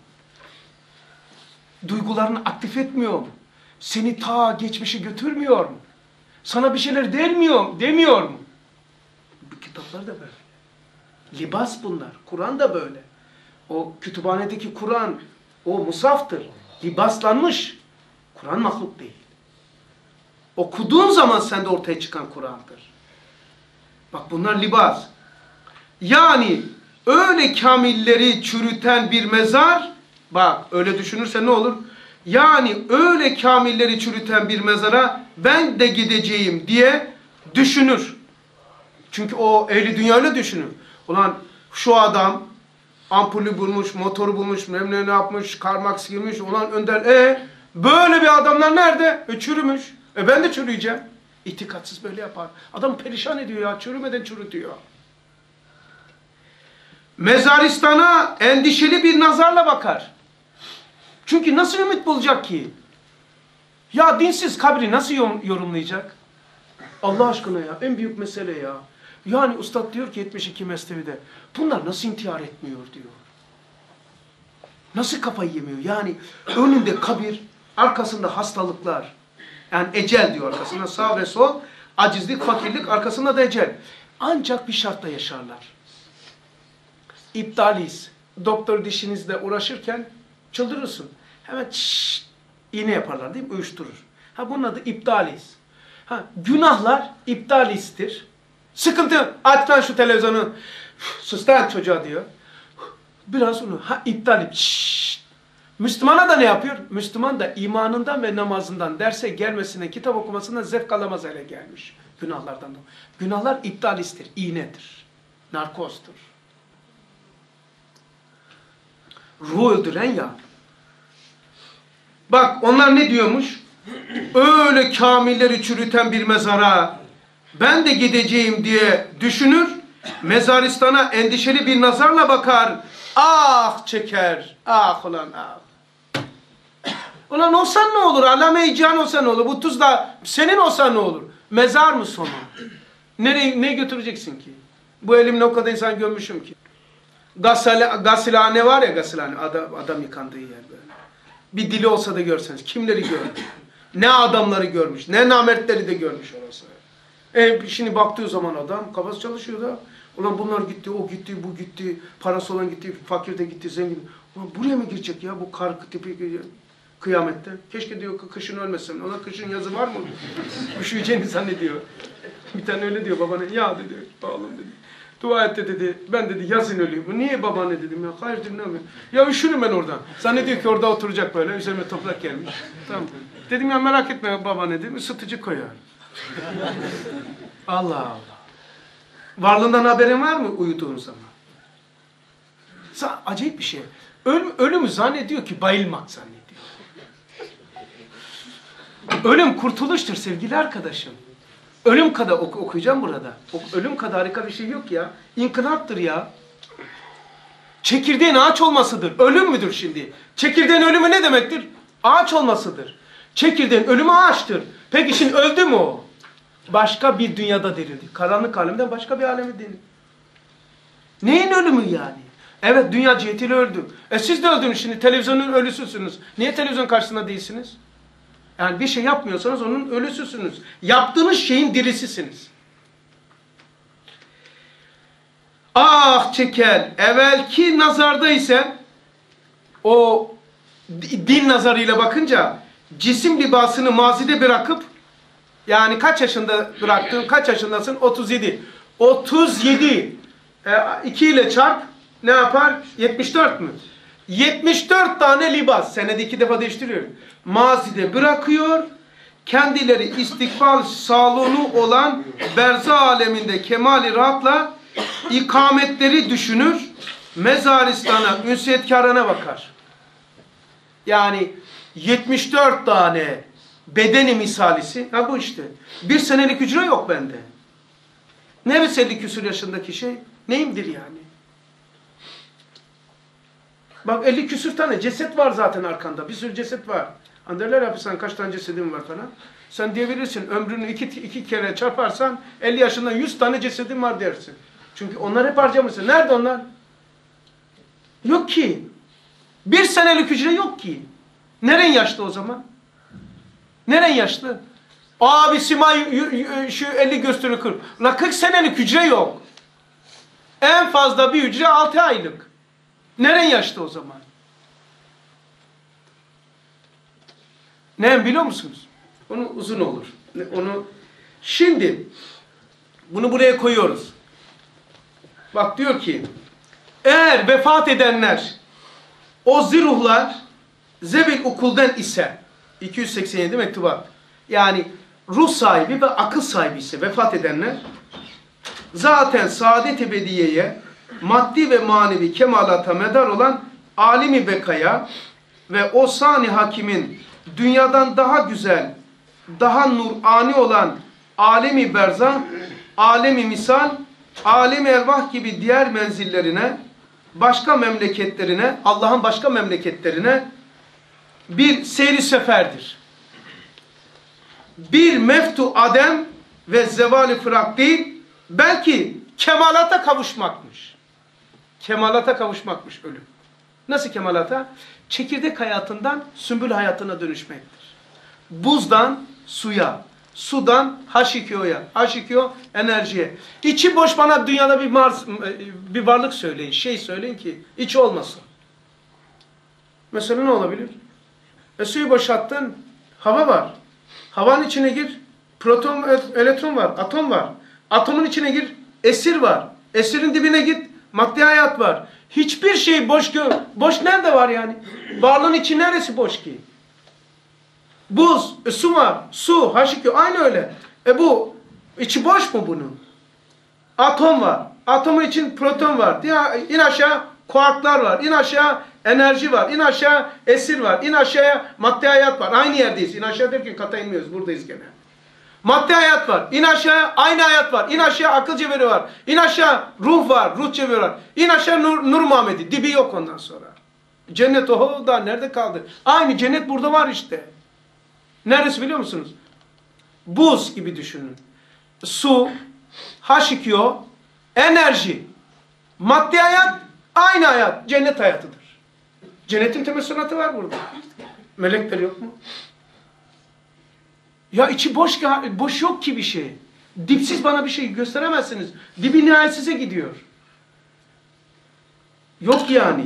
A: Duygularını aktif etmiyor mu? Seni ta geçmişe götürmüyor mu? Sana bir şeyler demiyor, demiyor mu? Bu kitaplar da böyle. Libas bunlar. Kur'an da böyle. O kütüphanedeki Kur'an, o musaftır. Libaslanmış. Kur'an mahluk değil. Okuduğun zaman sende ortaya çıkan Kur'an'dır. Bak bunlar libas. Yani öyle kamilleri çürüten bir mezar, bak öyle düşünürse ne olur? Yani öyle kamilleri çürüten bir mezara ben de gideceğim diye düşünür. Çünkü o ehli dünya öyle düşünür. Ulan şu adam ampulü bulmuş, motoru bulmuş, ne ne yapmış, karmaks girmiş. Ulan önder, e böyle bir adamlar nerede? E çürümüş. E ben de çürüyeceğim. İtikatsız böyle yapar. Adam perişan ediyor ya, çürümeden çürütüyor. Mezaristana endişeli bir nazarla bakar. Çünkü nasıl ümit bulacak ki? Ya dinsiz kabri nasıl yorumlayacak? Allah aşkına ya, en büyük mesele ya. Yani ustad diyor ki yetmiş iki Mesnevi'de, bunlar nasıl intihar etmiyor diyor. Nasıl kafayı yemiyor? Yani önünde kabir, arkasında hastalıklar. Yani ecel diyor arkasında, sağ ve sol, acizlik, fakirlik, arkasında da ecel. Ancak bir şartla yaşarlar. İptaliyiz. Doktor dişinizle uğraşırken çıldırırsın. Hemen şşş, iğne yaparlar değil mi? Uyuşturur. Ha bunun adı iptaliyiz. Ha günahlar iptalistir. Sıkıntı. Aç lan şu televizyonu. Sus lan çocuğa diyor. Biraz onu. Ha iptal. Şşş. Müslümana da ne yapıyor? Müslüman da imanından ve namazından derse gelmesine, kitap okumasından zevk alamaz hale gelmiş. Günahlardan da. Günahlar iptalistir. İğnedir. Narkozdur. Ruhu öldüren ya. Bak onlar ne diyormuş? Öyle kamilleri çürüten bir mezara ben de gideceğim diye düşünür, mezaristana endişeli bir nazarla bakar, ah çeker, ah ulan ah. Ulan olsan ne olur, alame-i cihan olsa ne olur, bu tuzla senin olsa ne olur, mezar mı sonu? Nereye, ne götüreceksin ki? Bu elimle o kadar insan gömmüşüm ki. Gasile, gasilhane var ya, gasilhane, adam, adam yıkandığı yer böyle. Bir dili olsa da görseniz, kimleri görmüş? Ne adamları görmüş, ne namertleri de görmüş orası. E şimdi baktığı zaman adam, kafası çalışıyor da, ulan bunlar gitti, o gitti, bu gitti, parası olan gitti, fakir de gitti, zengin. Ulan buraya mı girecek ya bu kar tipi kıyamette? Keşke diyor kışın ölmesem, ona kışın yazı var mı? Üşüyeceğini zannediyor. Bir tane öyle diyor babana, ya dedi, oğlum dedi. Dua et de dedi, ben dedi yazın ölüyorum. Niye babaanne dedim ya, hayır dedim ne yapayım? Ya üşürüm ben oradan. Zannediyor ki orada oturacak böyle, üzerime toprak gelmiş. Tamam. Dedim ya merak etme babaanne dedim, ısıtıcı koyar. Allah Allah. Varlığından haberin var mı uyuduğun zaman? Acayip bir şey. Ölüm, ölümü zannediyor ki bayılmak zannediyor. Ölüm kurtuluştur sevgili arkadaşım. Ölüm kadar ok okuyacağım burada. O, ölüm kadar harika bir şey yok ya. İnkılaptır ya. Çekirdeğin ağaç olmasıdır. Ölüm müdür şimdi? Çekirdeğin ölümü ne demektir? Ağaç olmasıdır. Çekirdeğin ölümü ağaçtır. Peki şimdi öldü mü o? Başka bir dünyada dirildi. Karanlık alemden başka bir aleme dirildi. Neyin ölümü yani? Evet dünya cihetiyle öldü. E siz de öldünüz şimdi. Televizyonun ölüsüsünüz. Niye televizyon karşısında değilsiniz? Yani bir şey yapmıyorsanız onun ölüsüsünüz. Yaptığınız şeyin dirisisiniz. Ah çeker. Evvelki nazarda ise o din nazarıyla bakınca cisim libasını mazide bırakıp yani kaç yaşında bıraktın? Kaç yaşındasın? otuz yedi. otuz yedi. E, iki ile çarp ne yapar? yetmiş dört mü? yetmiş dört tane libas. Senede iki defa değiştiriyor. Mazide bırakıyor. Kendileri istikbal salonu olan berza aleminde kemali rahatla ikametleri düşünür. Mezaristana, ünsiyetkarına bakar. Yani yetmiş dört tane bedeni misalisi. Ha bu işte. Bir senelik hücre yok bende. Neresi elli küsur yaşındaki şey? Neyimdir yani? Bak elli küsur tane ceset var zaten arkanda. Bir sürü ceset var. Hani derler ya sen kaç tane cesedin var falan. Sen diyebilirsin ömrünü iki, iki kere çarparsan elli yaşından yüz tane cesedin var dersin. Çünkü onlar hep harcamışsın. Nerede onlar? Yok ki. Bir senelik hücre yok ki. Neren yaşlı o zaman? Neren yaşlı? Abi Simay şu elli gösteri kırk. La kırk senelik hücre yok. En fazla bir hücre altı aylık. Neren yaşlı o zaman? Ne biliyor musunuz? Onu uzun olur. Onu şimdi bunu buraya koyuyoruz. Bak diyor ki eğer vefat edenler o ziruhlar zevil ukulden ise iki yüz seksen yedi mektubat yani ruh sahibi ve akıl sahibi ise vefat edenler zaten saadet ebediyeye maddi ve manevi kemalata medar olan alimi bekaya ve o sani hakimin dünyadan daha güzel, daha nurani olan alemi berzah, alemi misal, alemi ervah gibi diğer menzillerine, başka memleketlerine, Allah'ın başka memleketlerine bir seyri seferdir. Bir meftu adem ve zevali fırak değil, belki kemalata kavuşmakmış. Kemalata kavuşmakmış ölüm. Nasıl kemalata? Çekirdek hayatından sümbül hayatına dönüşmektir. Buzdan suya, sudan H iki O'ya, H iki O enerjiye. İçi boş bana dünyada bir, Mars, bir varlık söyleyin, şey söyleyin ki içi olmasın. Mesela ne olabilir? E suyu boşalttın, hava var. Havanın içine gir, proton, elektron var, atom var. Atomun içine gir, esir var. Esirin dibine git, maddi hayat var. Hiçbir şey boş gör. Boş nerede var yani? Varlığın içi neresi boş ki? Buz, e, su var, su, H iki O aynı öyle. E bu içi boş mu bunun? Atom var. Atomun için proton var. İn aşağı kuarklar var. İn aşağı enerji var. İn aşağı esir var. İn aşağıya maddi hayat var. Aynı yerdeyiz. İn aşağı derken kata inmiyoruz. Buradayız gene. Maddi hayat var. İn aşağı aynı hayat var. İn aşağı akıl cevheri var. İn aşağı ruh var. Ruh cevheri var. İn aşağı Nur, Nur Muhammed'i. Dibi yok ondan sonra. Cennet oho da nerede kaldı? Aynı cennet burada var işte. Neresi biliyor musunuz? Buz gibi düşünün. Su, H iki O, enerji. Maddi hayat aynı hayat. Cennet hayatıdır. Cennetin temessülatı var burada. Melekler yok mu? Ya içi boş, boş yok ki bir şey. Dipsiz bana bir şey gösteremezsiniz. Dibi nihayetsize gidiyor. Yok yani.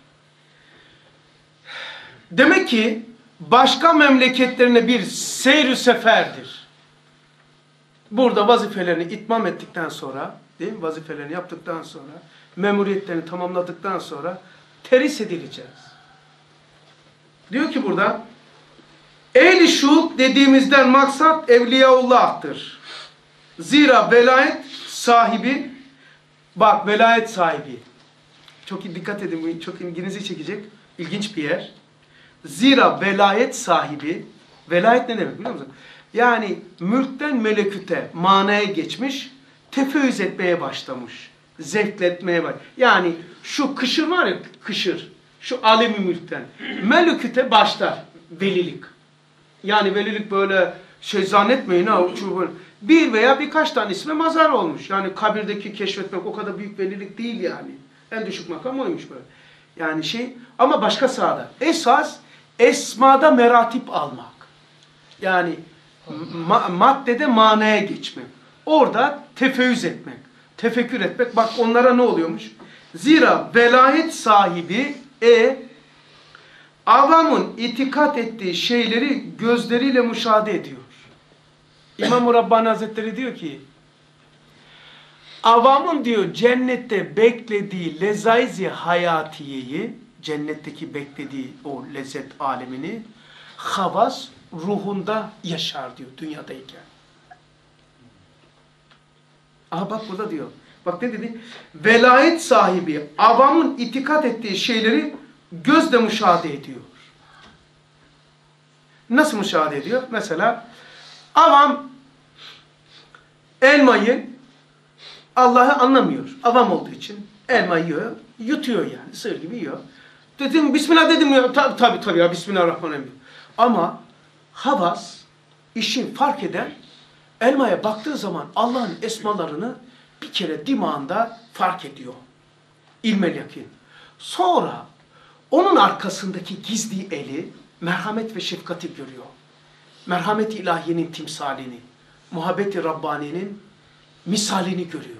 A: Demek ki başka memleketlerine bir seyr-ü seferdir. Burada vazifelerini itmam ettikten sonra, değil mi? Vazifelerini yaptıktan sonra, memuriyetlerini tamamladıktan sonra teris edileceğiz. Diyor ki burada, ehl-i şuhud dediğimizden maksat Evliyaullah'tır. Zira velayet sahibi, bak velayet sahibi, çok dikkat edin, çok ilginizi çekecek, ilginç bir yer. Zira velayet sahibi, velayet ne demek biliyor musun? Yani mülkten meleküte, manaya geçmiş, tefeyyüz etmeye başlamış, zevkletmeye başlamış. Yani şu kışır var ya, kışır, şu alemi mülkten, meleküte başlar velilik. Yani velilik böyle şey zannetmeyin ha, bir veya birkaç tanesine mazhar olmuş. Yani kabirdeki keşfetmek o kadar büyük velilik değil yani. En düşük makam oymuş böyle. Yani şey ama başka sahada. Esas esmada meratip almak. Yani ma maddede manaya geçmek. Orada tefeyyüz etmek. Tefekkür etmek. Bak onlara ne oluyormuş? Zira velayet sahibi e avamın itikat ettiği şeyleri gözleriyle müşahede ediyor. İmam-ı Rabbani Hazretleri diyor ki avamın diyor cennette beklediği lezaiz-i hayatiyeyi, cennetteki beklediği o lezzet alemini havas ruhunda yaşar diyor dünyadayken. Aha bak burada diyor. Bak ne dedi? Velayet sahibi avamın itikat ettiği şeyleri gözle müşahede ediyor. Nasıl müşahede ediyor? Mesela avam elmayı Allah'ı anlamıyor. Avam olduğu için elma yiyor, yutuyor yani. Sığır gibi yiyor. Dedim Bismillah dedim ya. Tabi tabi tabi ya Bismillahirrahmanirrahim. Ama havas işin fark eden elmaya baktığı zaman Allah'ın esmalarını bir kere dimağında fark ediyor. İlmel yakin. Sonra onun arkasındaki gizli eli merhamet ve şefkati görüyor. Merhamet-i ilahiyenin timsalini, muhabbet-i Rabbani'nin misalini görüyor.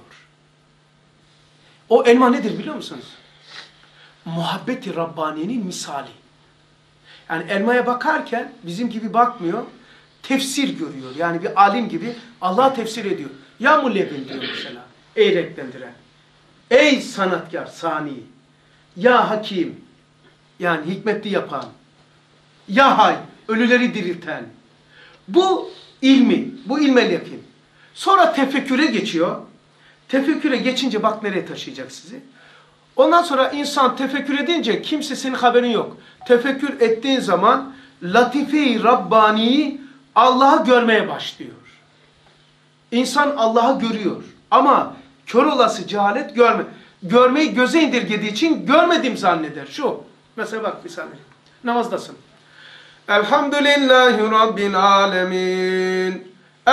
A: O elma nedir biliyor musunuz? Muhabbet-i Rabbani'nin misali. Yani elmaya bakarken bizim gibi bakmıyor, tefsir görüyor. Yani bir alim gibi Allah'a tefsir ediyor. Ya mulebin diyor mesela, ey renklendiren, ey sanatkar, sani, ya hakim, yani hikmetli yapan, ya hay, ölüleri dirilten. Bu ilmi, bu ilmel yakin. Sonra tefekküre geçiyor. Tefekküre geçince bak nereye taşıyacak sizi. Ondan sonra insan tefekkür edince kimse haberin yok. Tefekkür ettiğin zaman latife-i Rabbani'yi Allah'ı görmeye başlıyor. İnsan Allah'ı görüyor. Ama kör olası cehalet görme. Görmeyi göze indirgediği için görmedim zanneder. Şu. Mesela bak bir saniye. Namazdasın. Elhamdülillahi Rabbil alemin.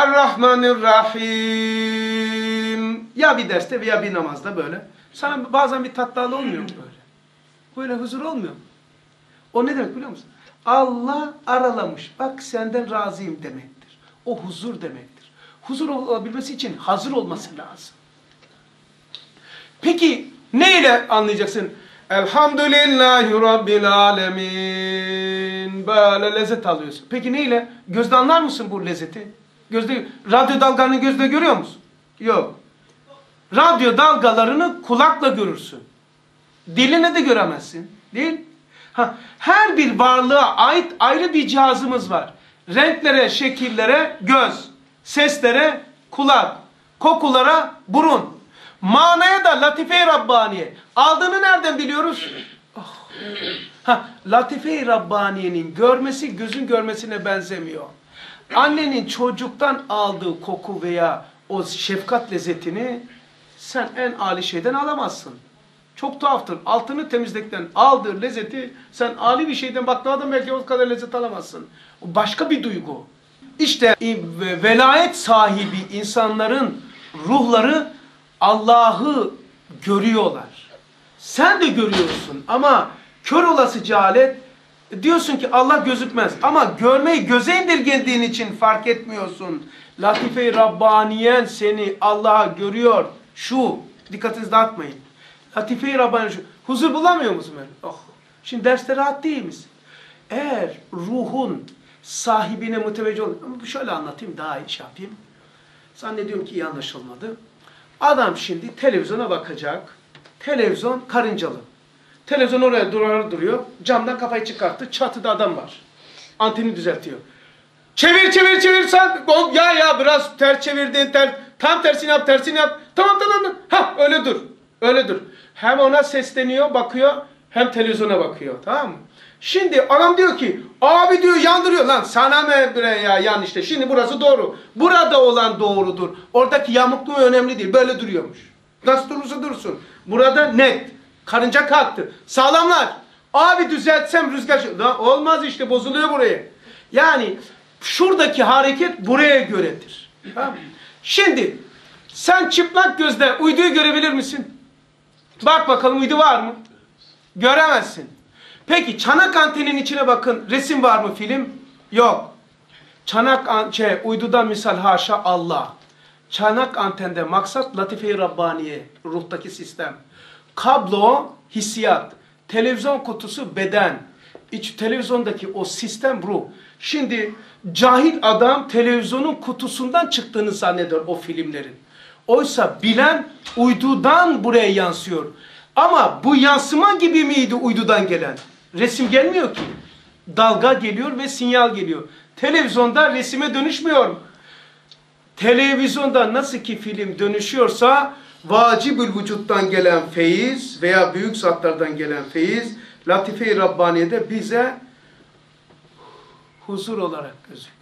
A: Errahmanirrahim. Ya bir derste veya bir namazda böyle. Sana bazen bir tatlı olmuyor mu böyle? Böyle huzur olmuyor mu? O ne demek biliyor musun? Allah aralamış. Bak senden razıyım demektir. O huzur demektir. Huzur olabilmesi için hazır olması lazım. Peki neyle anlayacaksın? Elhamdülillahi Rabbil alemin. Böyle lezzet alıyorsun. Peki neyle? Gözde anlar mısın bu lezzeti? Gözde, radyo dalgalarını gözle görüyor musun? Yok. Radyo dalgalarını kulakla görürsün. Diline de göremezsin. Değil? Ha, her bir varlığa ait ayrı bir cihazımız var. Renklere, şekillere göz, seslere kulak, kokulara burun. Manaya da latife-i Rabbaniye. Aldığını nereden biliyoruz? Oh. Ha, latife-i Rabbaniye'nin görmesi gözün görmesine benzemiyor. Annenin çocuktan aldığı koku veya o şefkat lezzetini sen en âli şeyden alamazsın. Çok tuhaftır. Altını temizlikten aldığı lezzeti sen âli bir şeyden baklavadan belki o kadar lezzet alamazsın. O başka bir duygu. İşte velayet sahibi insanların ruhları Allah'ı görüyorlar. Sen de görüyorsun ama kör olası cehalet diyorsun ki Allah gözükmez. Ama görmeyi göze indirgediğin için fark etmiyorsun. Latife-i Rabbaniyen seni Allah'a görüyor. Şu, dikkatinizi dağıtmayın. Latife-i Rabbaniyen şu. Huzur bulamıyor musun? Oh. Şimdi derste rahat değil misin? Eğer ruhun sahibine müteveccih olur. Ama şöyle anlatayım daha iyi şey yapayım. Zannediyorum ki iyi anlaşılmadı. Adam şimdi televizyona bakacak. Televizyon karıncalı. Televizyon oraya durar duruyor. Camdan kafayı çıkarttı. Çatıda adam var. Anteni düzeltiyor. Çevir çevir çevir sen. Ya ya biraz ters çevirdin. Ter, tam tersini yap tersini yap. Tamam tamam. Ha öyle dur. Öyle dur. Hem ona sesleniyor bakıyor. Hem televizyona bakıyor. Tamam mı? Şimdi adam diyor ki abi diyor yandırıyor. Lan sana mı bre ya yan işte. Şimdi burası doğru. Burada olan doğrudur. Oradaki yamukluğu önemli değil. Böyle duruyormuş. Nasıl durursa dursun. Burada net. Karınca kalktı. Sağlamlar. Abi düzeltsem rüzgar... Lan olmaz işte bozuluyor buraya. Yani şuradaki hareket buraya göredir. Tamam. Şimdi sen çıplak gözle uyduyu görebilir misin? Bak bakalım uydu var mı? Göremezsin. Peki çanak antenin içine bakın. Resim var mı film? Yok. Çanak şey, uyduda misal haşa Allah. Çanak antende maksat Latife-i Rabbaniye. Ruhtaki sistem. Kablo hissiyat. Televizyon kutusu beden. İç televizyondaki o sistem ruh. Şimdi cahil adam televizyonun kutusundan çıktığını zanneder o filmlerin. Oysa bilen uydudan buraya yansıyor. Ama bu yansıma gibi miydi uydudan gelen? Resim gelmiyor ki. Dalga geliyor ve sinyal geliyor. Televizyonda resime dönüşmüyor. Televizyonda nasıl ki film dönüşüyorsa vacibül vücuttan gelen feyiz veya büyük zatlardan gelen feyiz Latife-i Rabbaniye'de bize huzur olarak gözüküyor.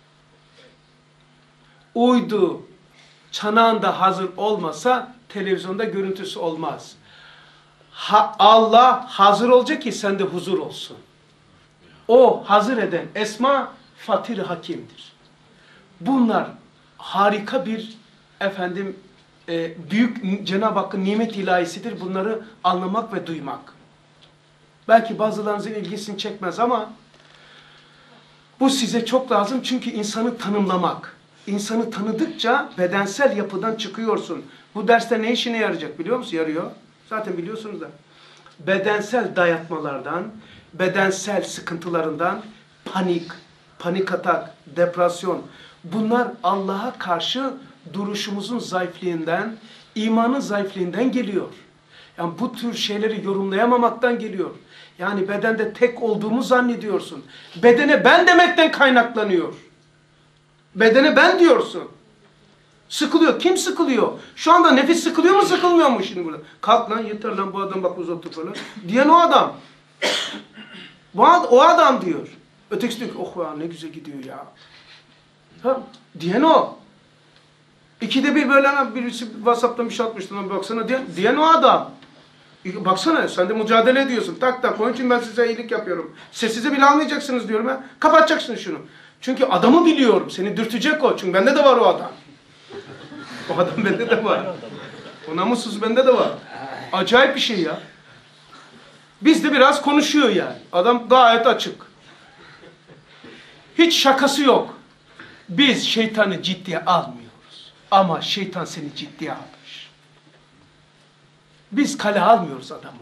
A: Uydu çanağında hazır olmasa televizyonda görüntüsü olmaz. Ha, Allah hazır olacak ki sende huzur olsun. O hazır eden Esma Fatir Hakim'dir. Bunlar harika bir efendim e, büyük Cenab-ı Hakk'ın nimet ilahisidir. Bunları anlamak ve duymak. Belki bazılarınızın ilgisini çekmez ama bu size çok lazım çünkü insanı tanımlamak. İnsanı tanıdıkça bedensel yapıdan çıkıyorsun. Bu derste ne işine yarayacak biliyor musun? Yarıyor. Zaten biliyorsunuz da. Bedensel dayatmalardan, bedensel sıkıntılarından, panik, panik atak, depresyon. Bunlar Allah'a karşı duruşumuzun zayıflığından, imanın zayıflığından geliyor. Yani bu tür şeyleri yorumlayamamaktan geliyor. Yani bedende tek olduğumu zannediyorsun. Bedene ben demekten kaynaklanıyor. Bedene ben diyorsun. Sıkılıyor. Kim sıkılıyor? Şu anda nefis sıkılıyor mu sıkılmıyor mu şimdi burada? Kalk lan yeter lan bu adam bak uzattı falan. Diyen o adam. Bu ad, o adam diyor. Ötekisi diyor ki oh ya ne güzel gidiyor ya. Ha, diyen o. İkide bir böyle birisi WhatsApp'tan bir şey atmıştı lan baksana diyen, diyen o adam. Baksana sen de mücadele ediyorsun. Tak tak onun için ben size iyilik yapıyorum. Sessize bile almayacaksınız diyorum ha. Kapatacaksın şunu. Çünkü adamı biliyorum. Seni dürtecek o. Çünkü bende de var o adam. O adam bende de var. O namussuz bende de var. Acayip bir şey ya. Bizde biraz konuşuyor yani. Adam gayet açık. Hiç şakası yok. Biz şeytanı ciddiye almıyoruz. Ama şeytan seni ciddiye almış. Biz kale almıyoruz adamı.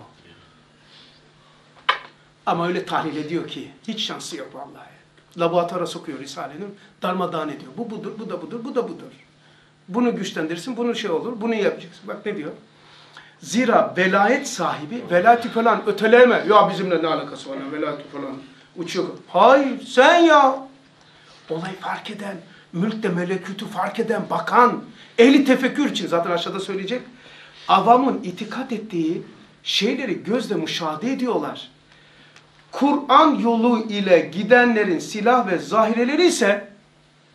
A: Ama öyle tahlil ediyor ki hiç şansı yok vallahi. Laboratuvara sokuyor Risale'nin, darmadağın ediyor. Bu budur, bu da budur, bu da budur. Bunu güçlendirsin, bunu şey olur, bunu yapacaksın. Bak ne diyor? Zira velayet sahibi, velayeti falan öteleme. Ya bizimle ne alakası var lan, velayeti falan uçuyor. Hayır, sen ya. Olayı fark eden, mülkte melekûtü fark eden, bakan, ehli tefekkür için zaten aşağıda söyleyecek. Avamın itikat ettiği şeyleri gözle müşahede ediyorlar. Kur'an yolu ile gidenlerin silah ve zahireleri ise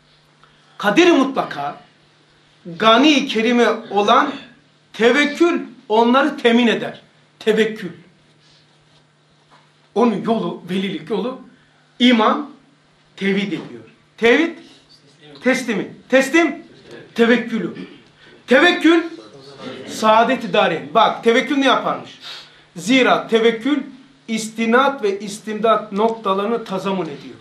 A: Kader-i mutlaka, gani kerime olan tevekkül onları temin eder. Tevekkül. Onun yolu, velilik yolu iman, tevhid ediyor. Tevhid, teslimi. Teslim, tevekkülü. Tevekkül, saadet-i dareyn. Bak, tevekkül ne yaparmış? Zira tevekkül, istinat ve istimdat noktalarını tazamun ediyor.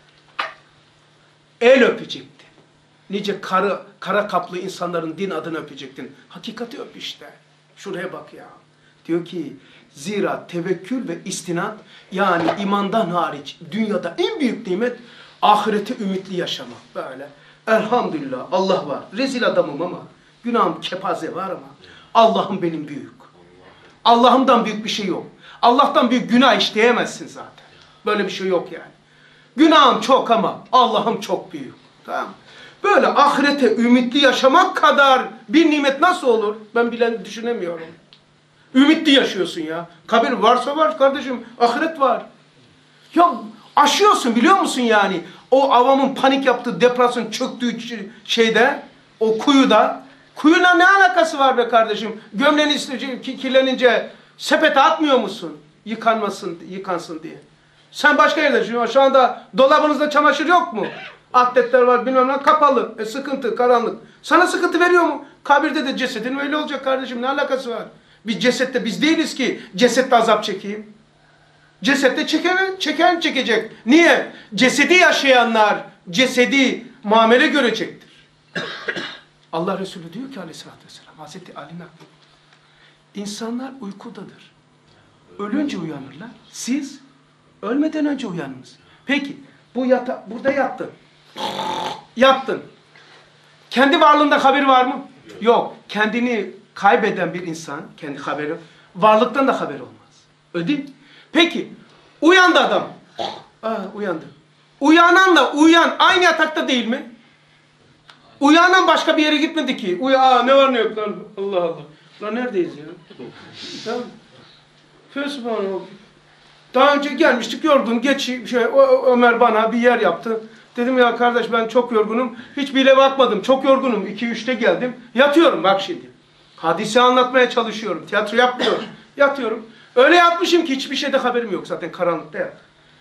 A: El öpecekti. Nice kara, kara kaplı insanların din adını öpecektin. Hakikati öp işte. Şuraya bak ya. Diyor ki, zira tevekkül ve istinat, yani imandan hariç dünyada en büyük nimet, ahirete ümitli yaşamak. Böyle. Elhamdülillah Allah var. Rezil adamım ama, günahım kepaze var ama, Allah'ım benim büyük. Allah'ımdan büyük bir şey yok. Allah'tan büyük günah işleyemezsin zaten. Böyle bir şey yok yani. Günahım çok ama Allah'ım çok büyük. Tamam. Böyle ahirete ümitli yaşamak kadar bir nimet nasıl olur? Ben bile düşünemiyorum. Ümitli yaşıyorsun ya. Kabir varsa var kardeşim. Ahiret var. Ya aşıyorsun biliyor musun yani? O avamın panik yaptığı, depresyon çöktüğü şeyde, o kuyuda. Kuyuna ne alakası var be kardeşim? Gömleğini kirlenince sepete atmıyor musun? Yıkanmasın, yıkansın diye. Sen başka yerde düşünüyorsun. Şu anda dolabınızda çamaşır yok mu? Atletler var bilmem ne, kapalı. E sıkıntı, karanlık. Sana sıkıntı veriyor mu? Kabirde de cesedin öyle olacak kardeşim. Ne alakası var? Biz cesette biz değiliz ki cesette azap çekeyim. Cesette çeken, çeken çekecek. Niye? Cesedi yaşayanlar cesedi muamele görecektir. Allah Resulü diyor ki aleyhissalatü vesselam, Hazreti Ali nakli, İnsanlar uykudadır. Ölünce uyanırlar. Siz ölmeden önce uyanınız. Peki bu yata, burada yattın. Yattın. Kendi varlığında haberi var mı? Yok. Kendini kaybeden bir insan, kendi haberi, varlıktan da haberi olmaz. Öyle değil mi? Peki uyandı adam. Aa, uyandı. Uyananla uyan aynı yatakta değil mi? Uyanan başka bir yere gitmedi ki. Uya, aa, ne var ne yok lan. Allah Allah. Lan neredeyiz ya? Tamam. Fesubhanallah. Daha önce gelmiştik yorgun. Geç şey, o, Ömer bana bir yer yaptı. Dedim ya kardeş ben çok yorgunum. Hiç bile bakmadım. Çok yorgunum. iki üçte geldim. Yatıyorum bak şimdi. Hadise anlatmaya çalışıyorum. Tiyatro yapmıyorum. Yatıyorum. Öyle yatmışım ki hiçbir şeyde haberim yok. Zaten karanlıkta yat.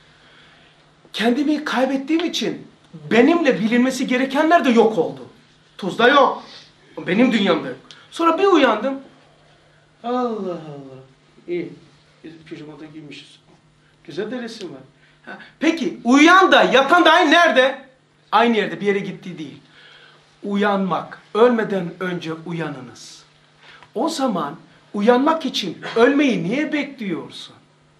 A: Kendimi kaybettiğim için benimle bilinmesi gerekenler de yok oldu. Tuzda yok. Benim dünyamda yok. Sonra bir uyandım. Allah Allah. İyi. Biz pijamada giymişiz. Güzel de resim var. Ha. Peki uyan da yatan da aynı nerede? Aynı yerde, bir yere gittiği değil. Uyanmak. Ölmeden önce uyanınız. O zaman uyanmak için ölmeyi niye bekliyorsun?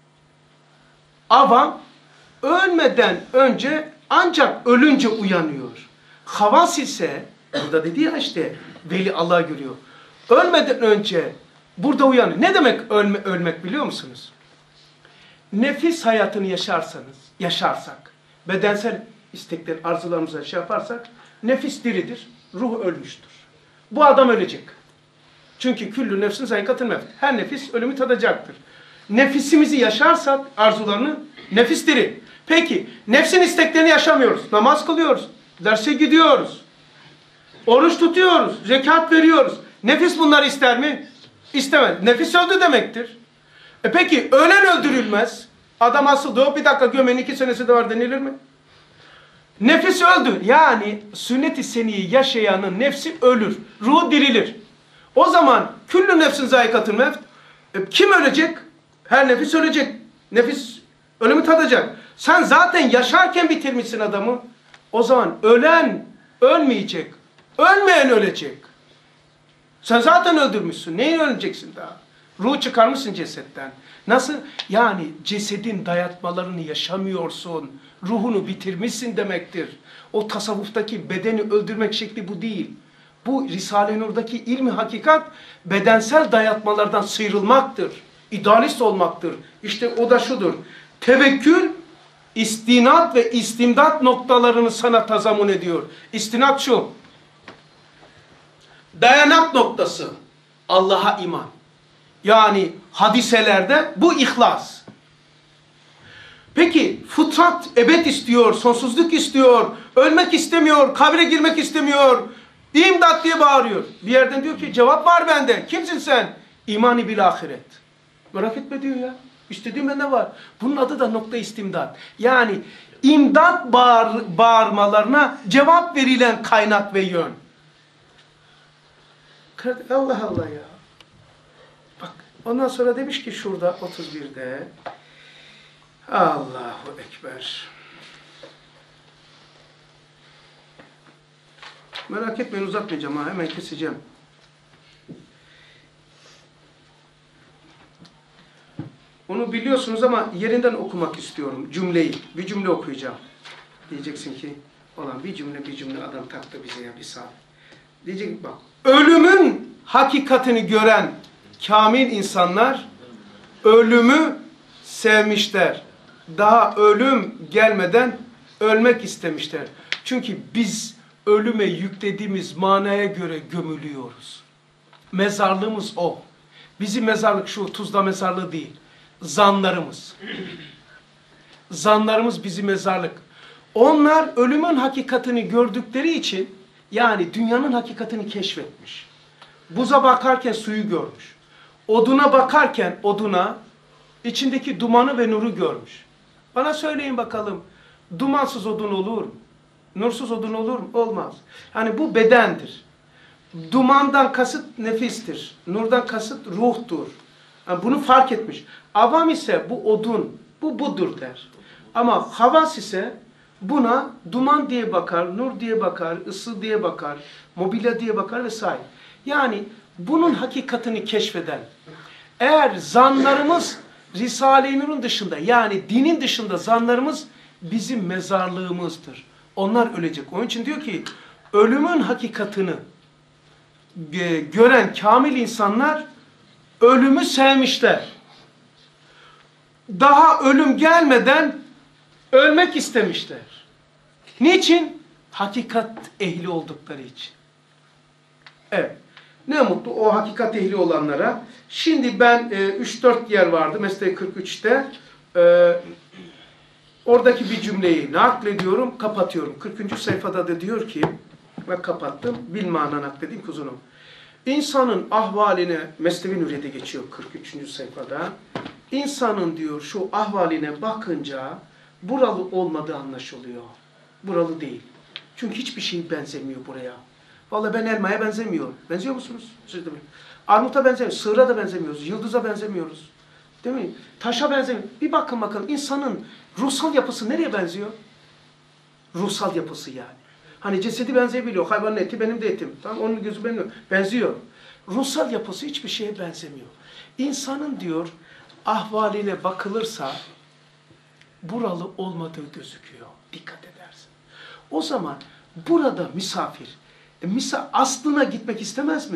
A: Avam ölmeden önce ancak ölünce uyanıyor. Havas ise burada dedi ya işte veli Allah görüyor. Ölmeden önce burada uyanıyor. Ne demek ölme, ölmek biliyor musunuz? Nefis hayatını yaşarsanız, yaşarsak, bedensel istekler, arzularımıza şey yaparsak, nefis diridir, ruh ölmüştür. Bu adam ölecek. Çünkü küllü nefsin zayikatın mevt. Her nefis ölümü tadacaktır. Nefisimizi yaşarsak, arzularını, nefis diri. Peki, nefsin isteklerini yaşamıyoruz. Namaz kılıyoruz, derse gidiyoruz, oruç tutuyoruz, zekat veriyoruz. Nefis bunları ister mi? İstemez. Nefis öldü demektir. E peki ölen öldürülmez. Adam asıldı. O bir dakika gömenin iki senesi de var denilir mi? Nefis öldü. Yani sünnet-i seniyi yaşayanın nefsi ölür. Ruhu dirilir. O zaman küllü nefsin zayikatın mevt. E, kim ölecek? Her nefis ölecek. Nefis ölümü tadacak. Sen zaten yaşarken bitirmişsin adamı. O zaman ölen ölmeyecek. Ölmeyen ölecek. Sen zaten öldürmüşsün. Neyin öleceksin daha? Ruh çıkarmışsın cesetten. Nasıl? Yani cesedin dayatmalarını yaşamıyorsun. Ruhunu bitirmişsin demektir. O tasavvuftaki bedeni öldürmek şekli bu değil. Bu Risale-i Nur'daki ilmi hakikat bedensel dayatmalardan sıyrılmaktır. İdealist olmaktır. İşte o da şudur. Tevekkül, istinat ve istimdat noktalarını sana tazamun ediyor. İstinat şu. Dayanak noktası. Allah'a iman. Yani hadiselerde bu ihlas. Peki fıtrat ebed istiyor, sonsuzluk istiyor, ölmek istemiyor, kabre girmek istemiyor, İmdat diye bağırıyor. Bir yerden diyor ki cevap var bende. Kimsin sen? İmani bil ahiret. Merak etme diyor ya. İstediğim bende var. Bunun adı da nokta istimdat. Yani imdat bağır, bağırmalarına cevap verilen kaynak ve yön. Allah Allah ya. Bak ondan sonra demiş ki şurada otuz birde Allahu Ekber. Merak etmeyin uzatmayacağım ha. Hemen keseceğim. Onu biliyorsunuz ama yerinden okumak istiyorum cümleyi. Bir cümle okuyacağım. Diyeceksin ki olan bir cümle bir cümle adam taktı bize ya bir saat. Diyecek bak. Ölümün hakikatini gören kamil insanlar ölümü sevmişler. Daha ölüm gelmeden ölmek istemişler. Çünkü biz ölüme yüklediğimiz manaya göre gömülüyoruz. Mezarlığımız o. Bizim mezarlık şu Tuzla mezarlığı değil. Zanlarımız. Zanlarımız bizim mezarlık. Onlar ölümün hakikatini gördükleri için yani dünyanın hakikatini keşfetmiş. Buza bakarken suyu görmüş. Oduna bakarken oduna içindeki dumanı ve nuru görmüş. Bana söyleyin bakalım dumansız odun olur mu? Nursuz odun olur mu? Olmaz. Yani bu bedendir. Dumandan kasıt nefistir. Nurdan kasıt ruhtur. Yani bunu fark etmiş. Avam ise bu odun, bu budur der. Ama havas ise buna duman diye bakar, nur diye bakar, ısı diye bakar, mobilya diye bakar vesaire. Yani bunun hakikatini keşfeden, eğer zanlarımız Risale-i Nur'un dışında yani dinin dışında zanlarımız bizim mezarlığımızdır. Onlar ölecek. Onun için diyor ki ölümün hakikatini gören kamil insanlar ölümü sevmişler. Daha ölüm gelmeden ölmek istemişler. Niçin? Hakikat ehli oldukları için. Evet. Ne mutlu o hakikat ehli olanlara. Şimdi ben e, üç dört yer vardı. Mesnevi kırk üçte. E, oradaki bir cümleyi naklediyorum, kapatıyorum. kırkıncı sayfada da diyor ki, ve kapattım, bilmana nakledeyim kuzunum. İnsanın ahvaline, Mesnevi Nuriye'de geçiyor kırk üçüncü sayfada. İnsanın diyor şu ahvaline bakınca buralı olmadığı anlaşılıyor. Buralı değil. Çünkü hiçbir şey benzemiyor buraya. Vallahi ben elmaya benzemiyorum. Benziyor musunuz? Siz de mi? Armuta benzemiyoruz. Sığıra da benzemiyoruz. Yıldıza benzemiyoruz. Değil mi? Taşa benzemiyor. Bir bakın bakalım insanın ruhsal yapısı nereye benziyor? Ruhsal yapısı yani. Hani cesedi benzeyebiliyor. Hayvanın eti benim de etim. Tamam, onun gözü benim de. Benziyor. Ruhsal yapısı hiçbir şeye benzemiyor. İnsanın diyor ahvaline bakılırsa buralı olmadığı gözüküyor. Dikkat edersin. O zaman burada misafir. E, misa aslına gitmek istemez mi?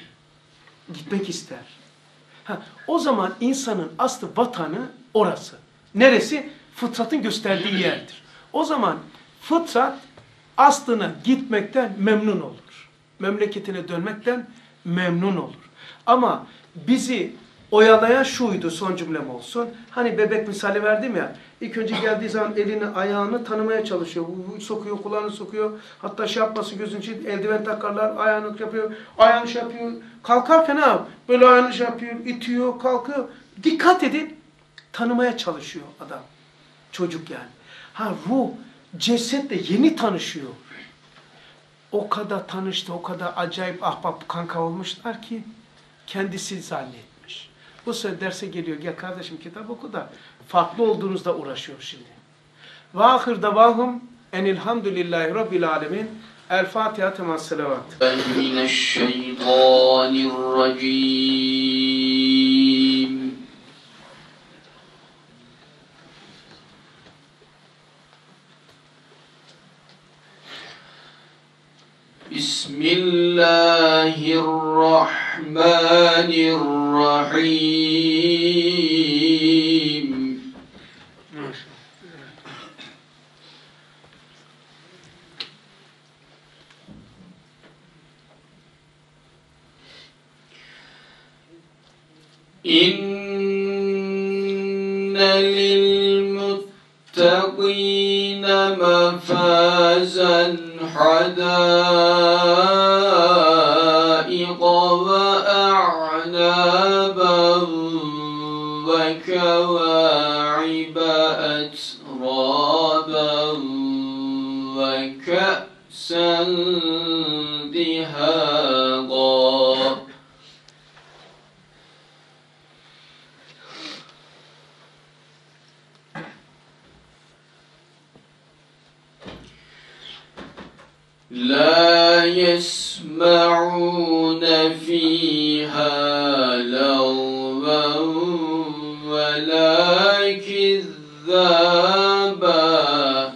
A: Gitmek ister. Ha, o zaman insanın aslı vatanı orası. Neresi? Fıtratın gösterdiği yerdir. O zaman fıtrat aslına gitmekten memnun olur. Memleketine dönmekten memnun olur. Ama bizi oyalayan şuydu, son cümlem olsun. Hani bebek misali verdim ya. İlk önce geldiği zaman elini, ayağını tanımaya çalışıyor. Sokuyor, kulağını sokuyor. Hatta şey yapması gözün için eldiven takarlar, ayağını yapıyor, ayağını şey yapıyor. Kalkarken ha, böyle ayağını şey yapıyor, itiyor, kalkıyor. Dikkat edin, tanımaya çalışıyor adam. Çocuk yani. Ha ruh, cesetle yeni tanışıyor. O kadar tanıştı, o kadar acayip ahbap kanka olmuşlar ki kendisi zannetmiş. Bu sefer derse geliyor, gel kardeşim kitap oku da farklı olduğunuzda uğraşıyor şimdi. Ve ahir davahum enilhamdülillahi rabbil alemin. El Fatiha temas selavat. Mineşşeytanirracim. Bismillahirrahmanirrahim. İnne lil
B: للمتقين مفازا حدائق وأعنابا وكواعب أترابا وكأسا دهاقا لا يسمعون فيها لغوا ولا كذابا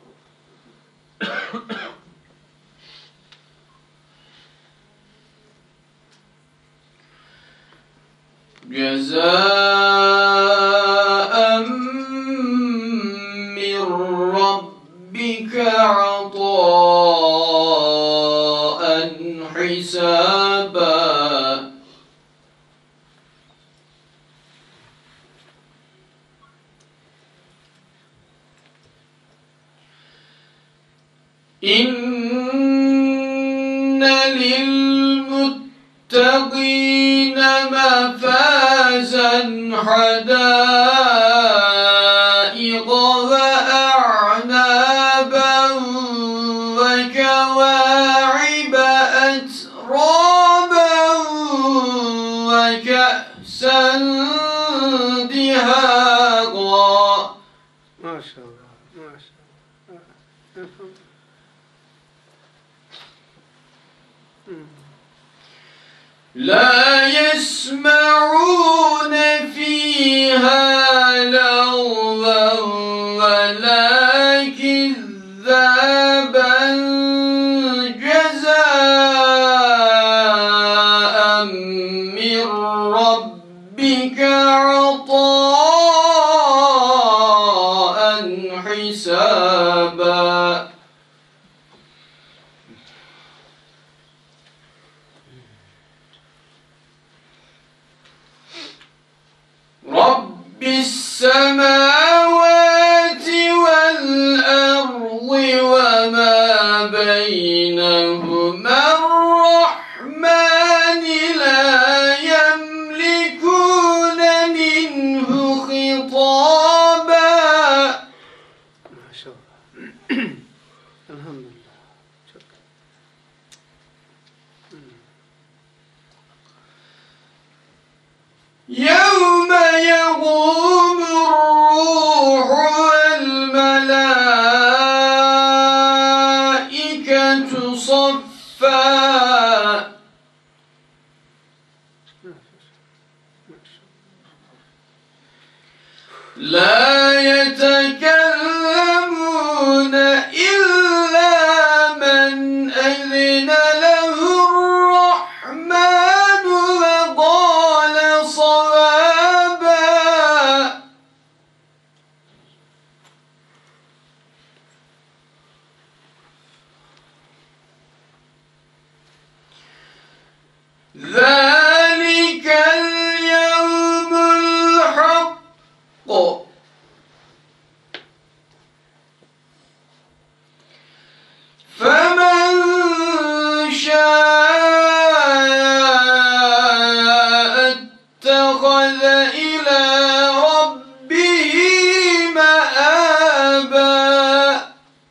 B: جزاء من ربك عطاء حسابا إن للمتقين مفازا حدائق وأعنابا وكواعب أترابا وكأسا دهاقا.
A: ما شاء الله ما شاء الله.
B: لا يسمعون فيها لغوا ولا كذابا جزاء من ربك عطاء حسابا. رب السماوات والأرض وما بينهما الرحمن لا يملكون منه خطابا.
A: ما شاء الله. الحمد لله.
B: يوم يقوم الروح والملائكة صفا لا يتكلمون إلا من أذن له الرحمن وقال صوابا. ذلك اليوم الحق فمن شاء اتخذ إلى ربه مآبا.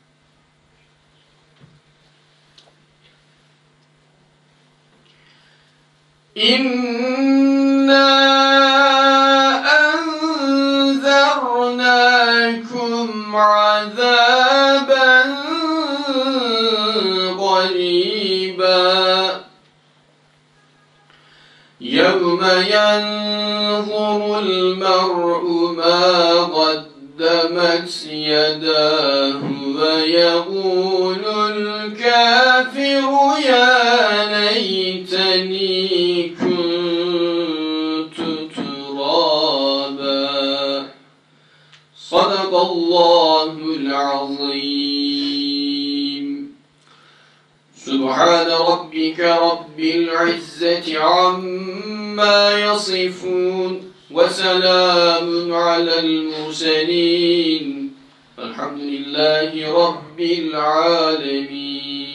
B: إنا أنذرناكم عذابا قريبا يوم ينظر المرء ما قدمت يداه ويقول الكافر يا ليتني كنت ترابا. صدق الله العظيم. سبحان ربك رب العزة عما يصفون وسلام على المرسلين والحمد لله رب العالمين.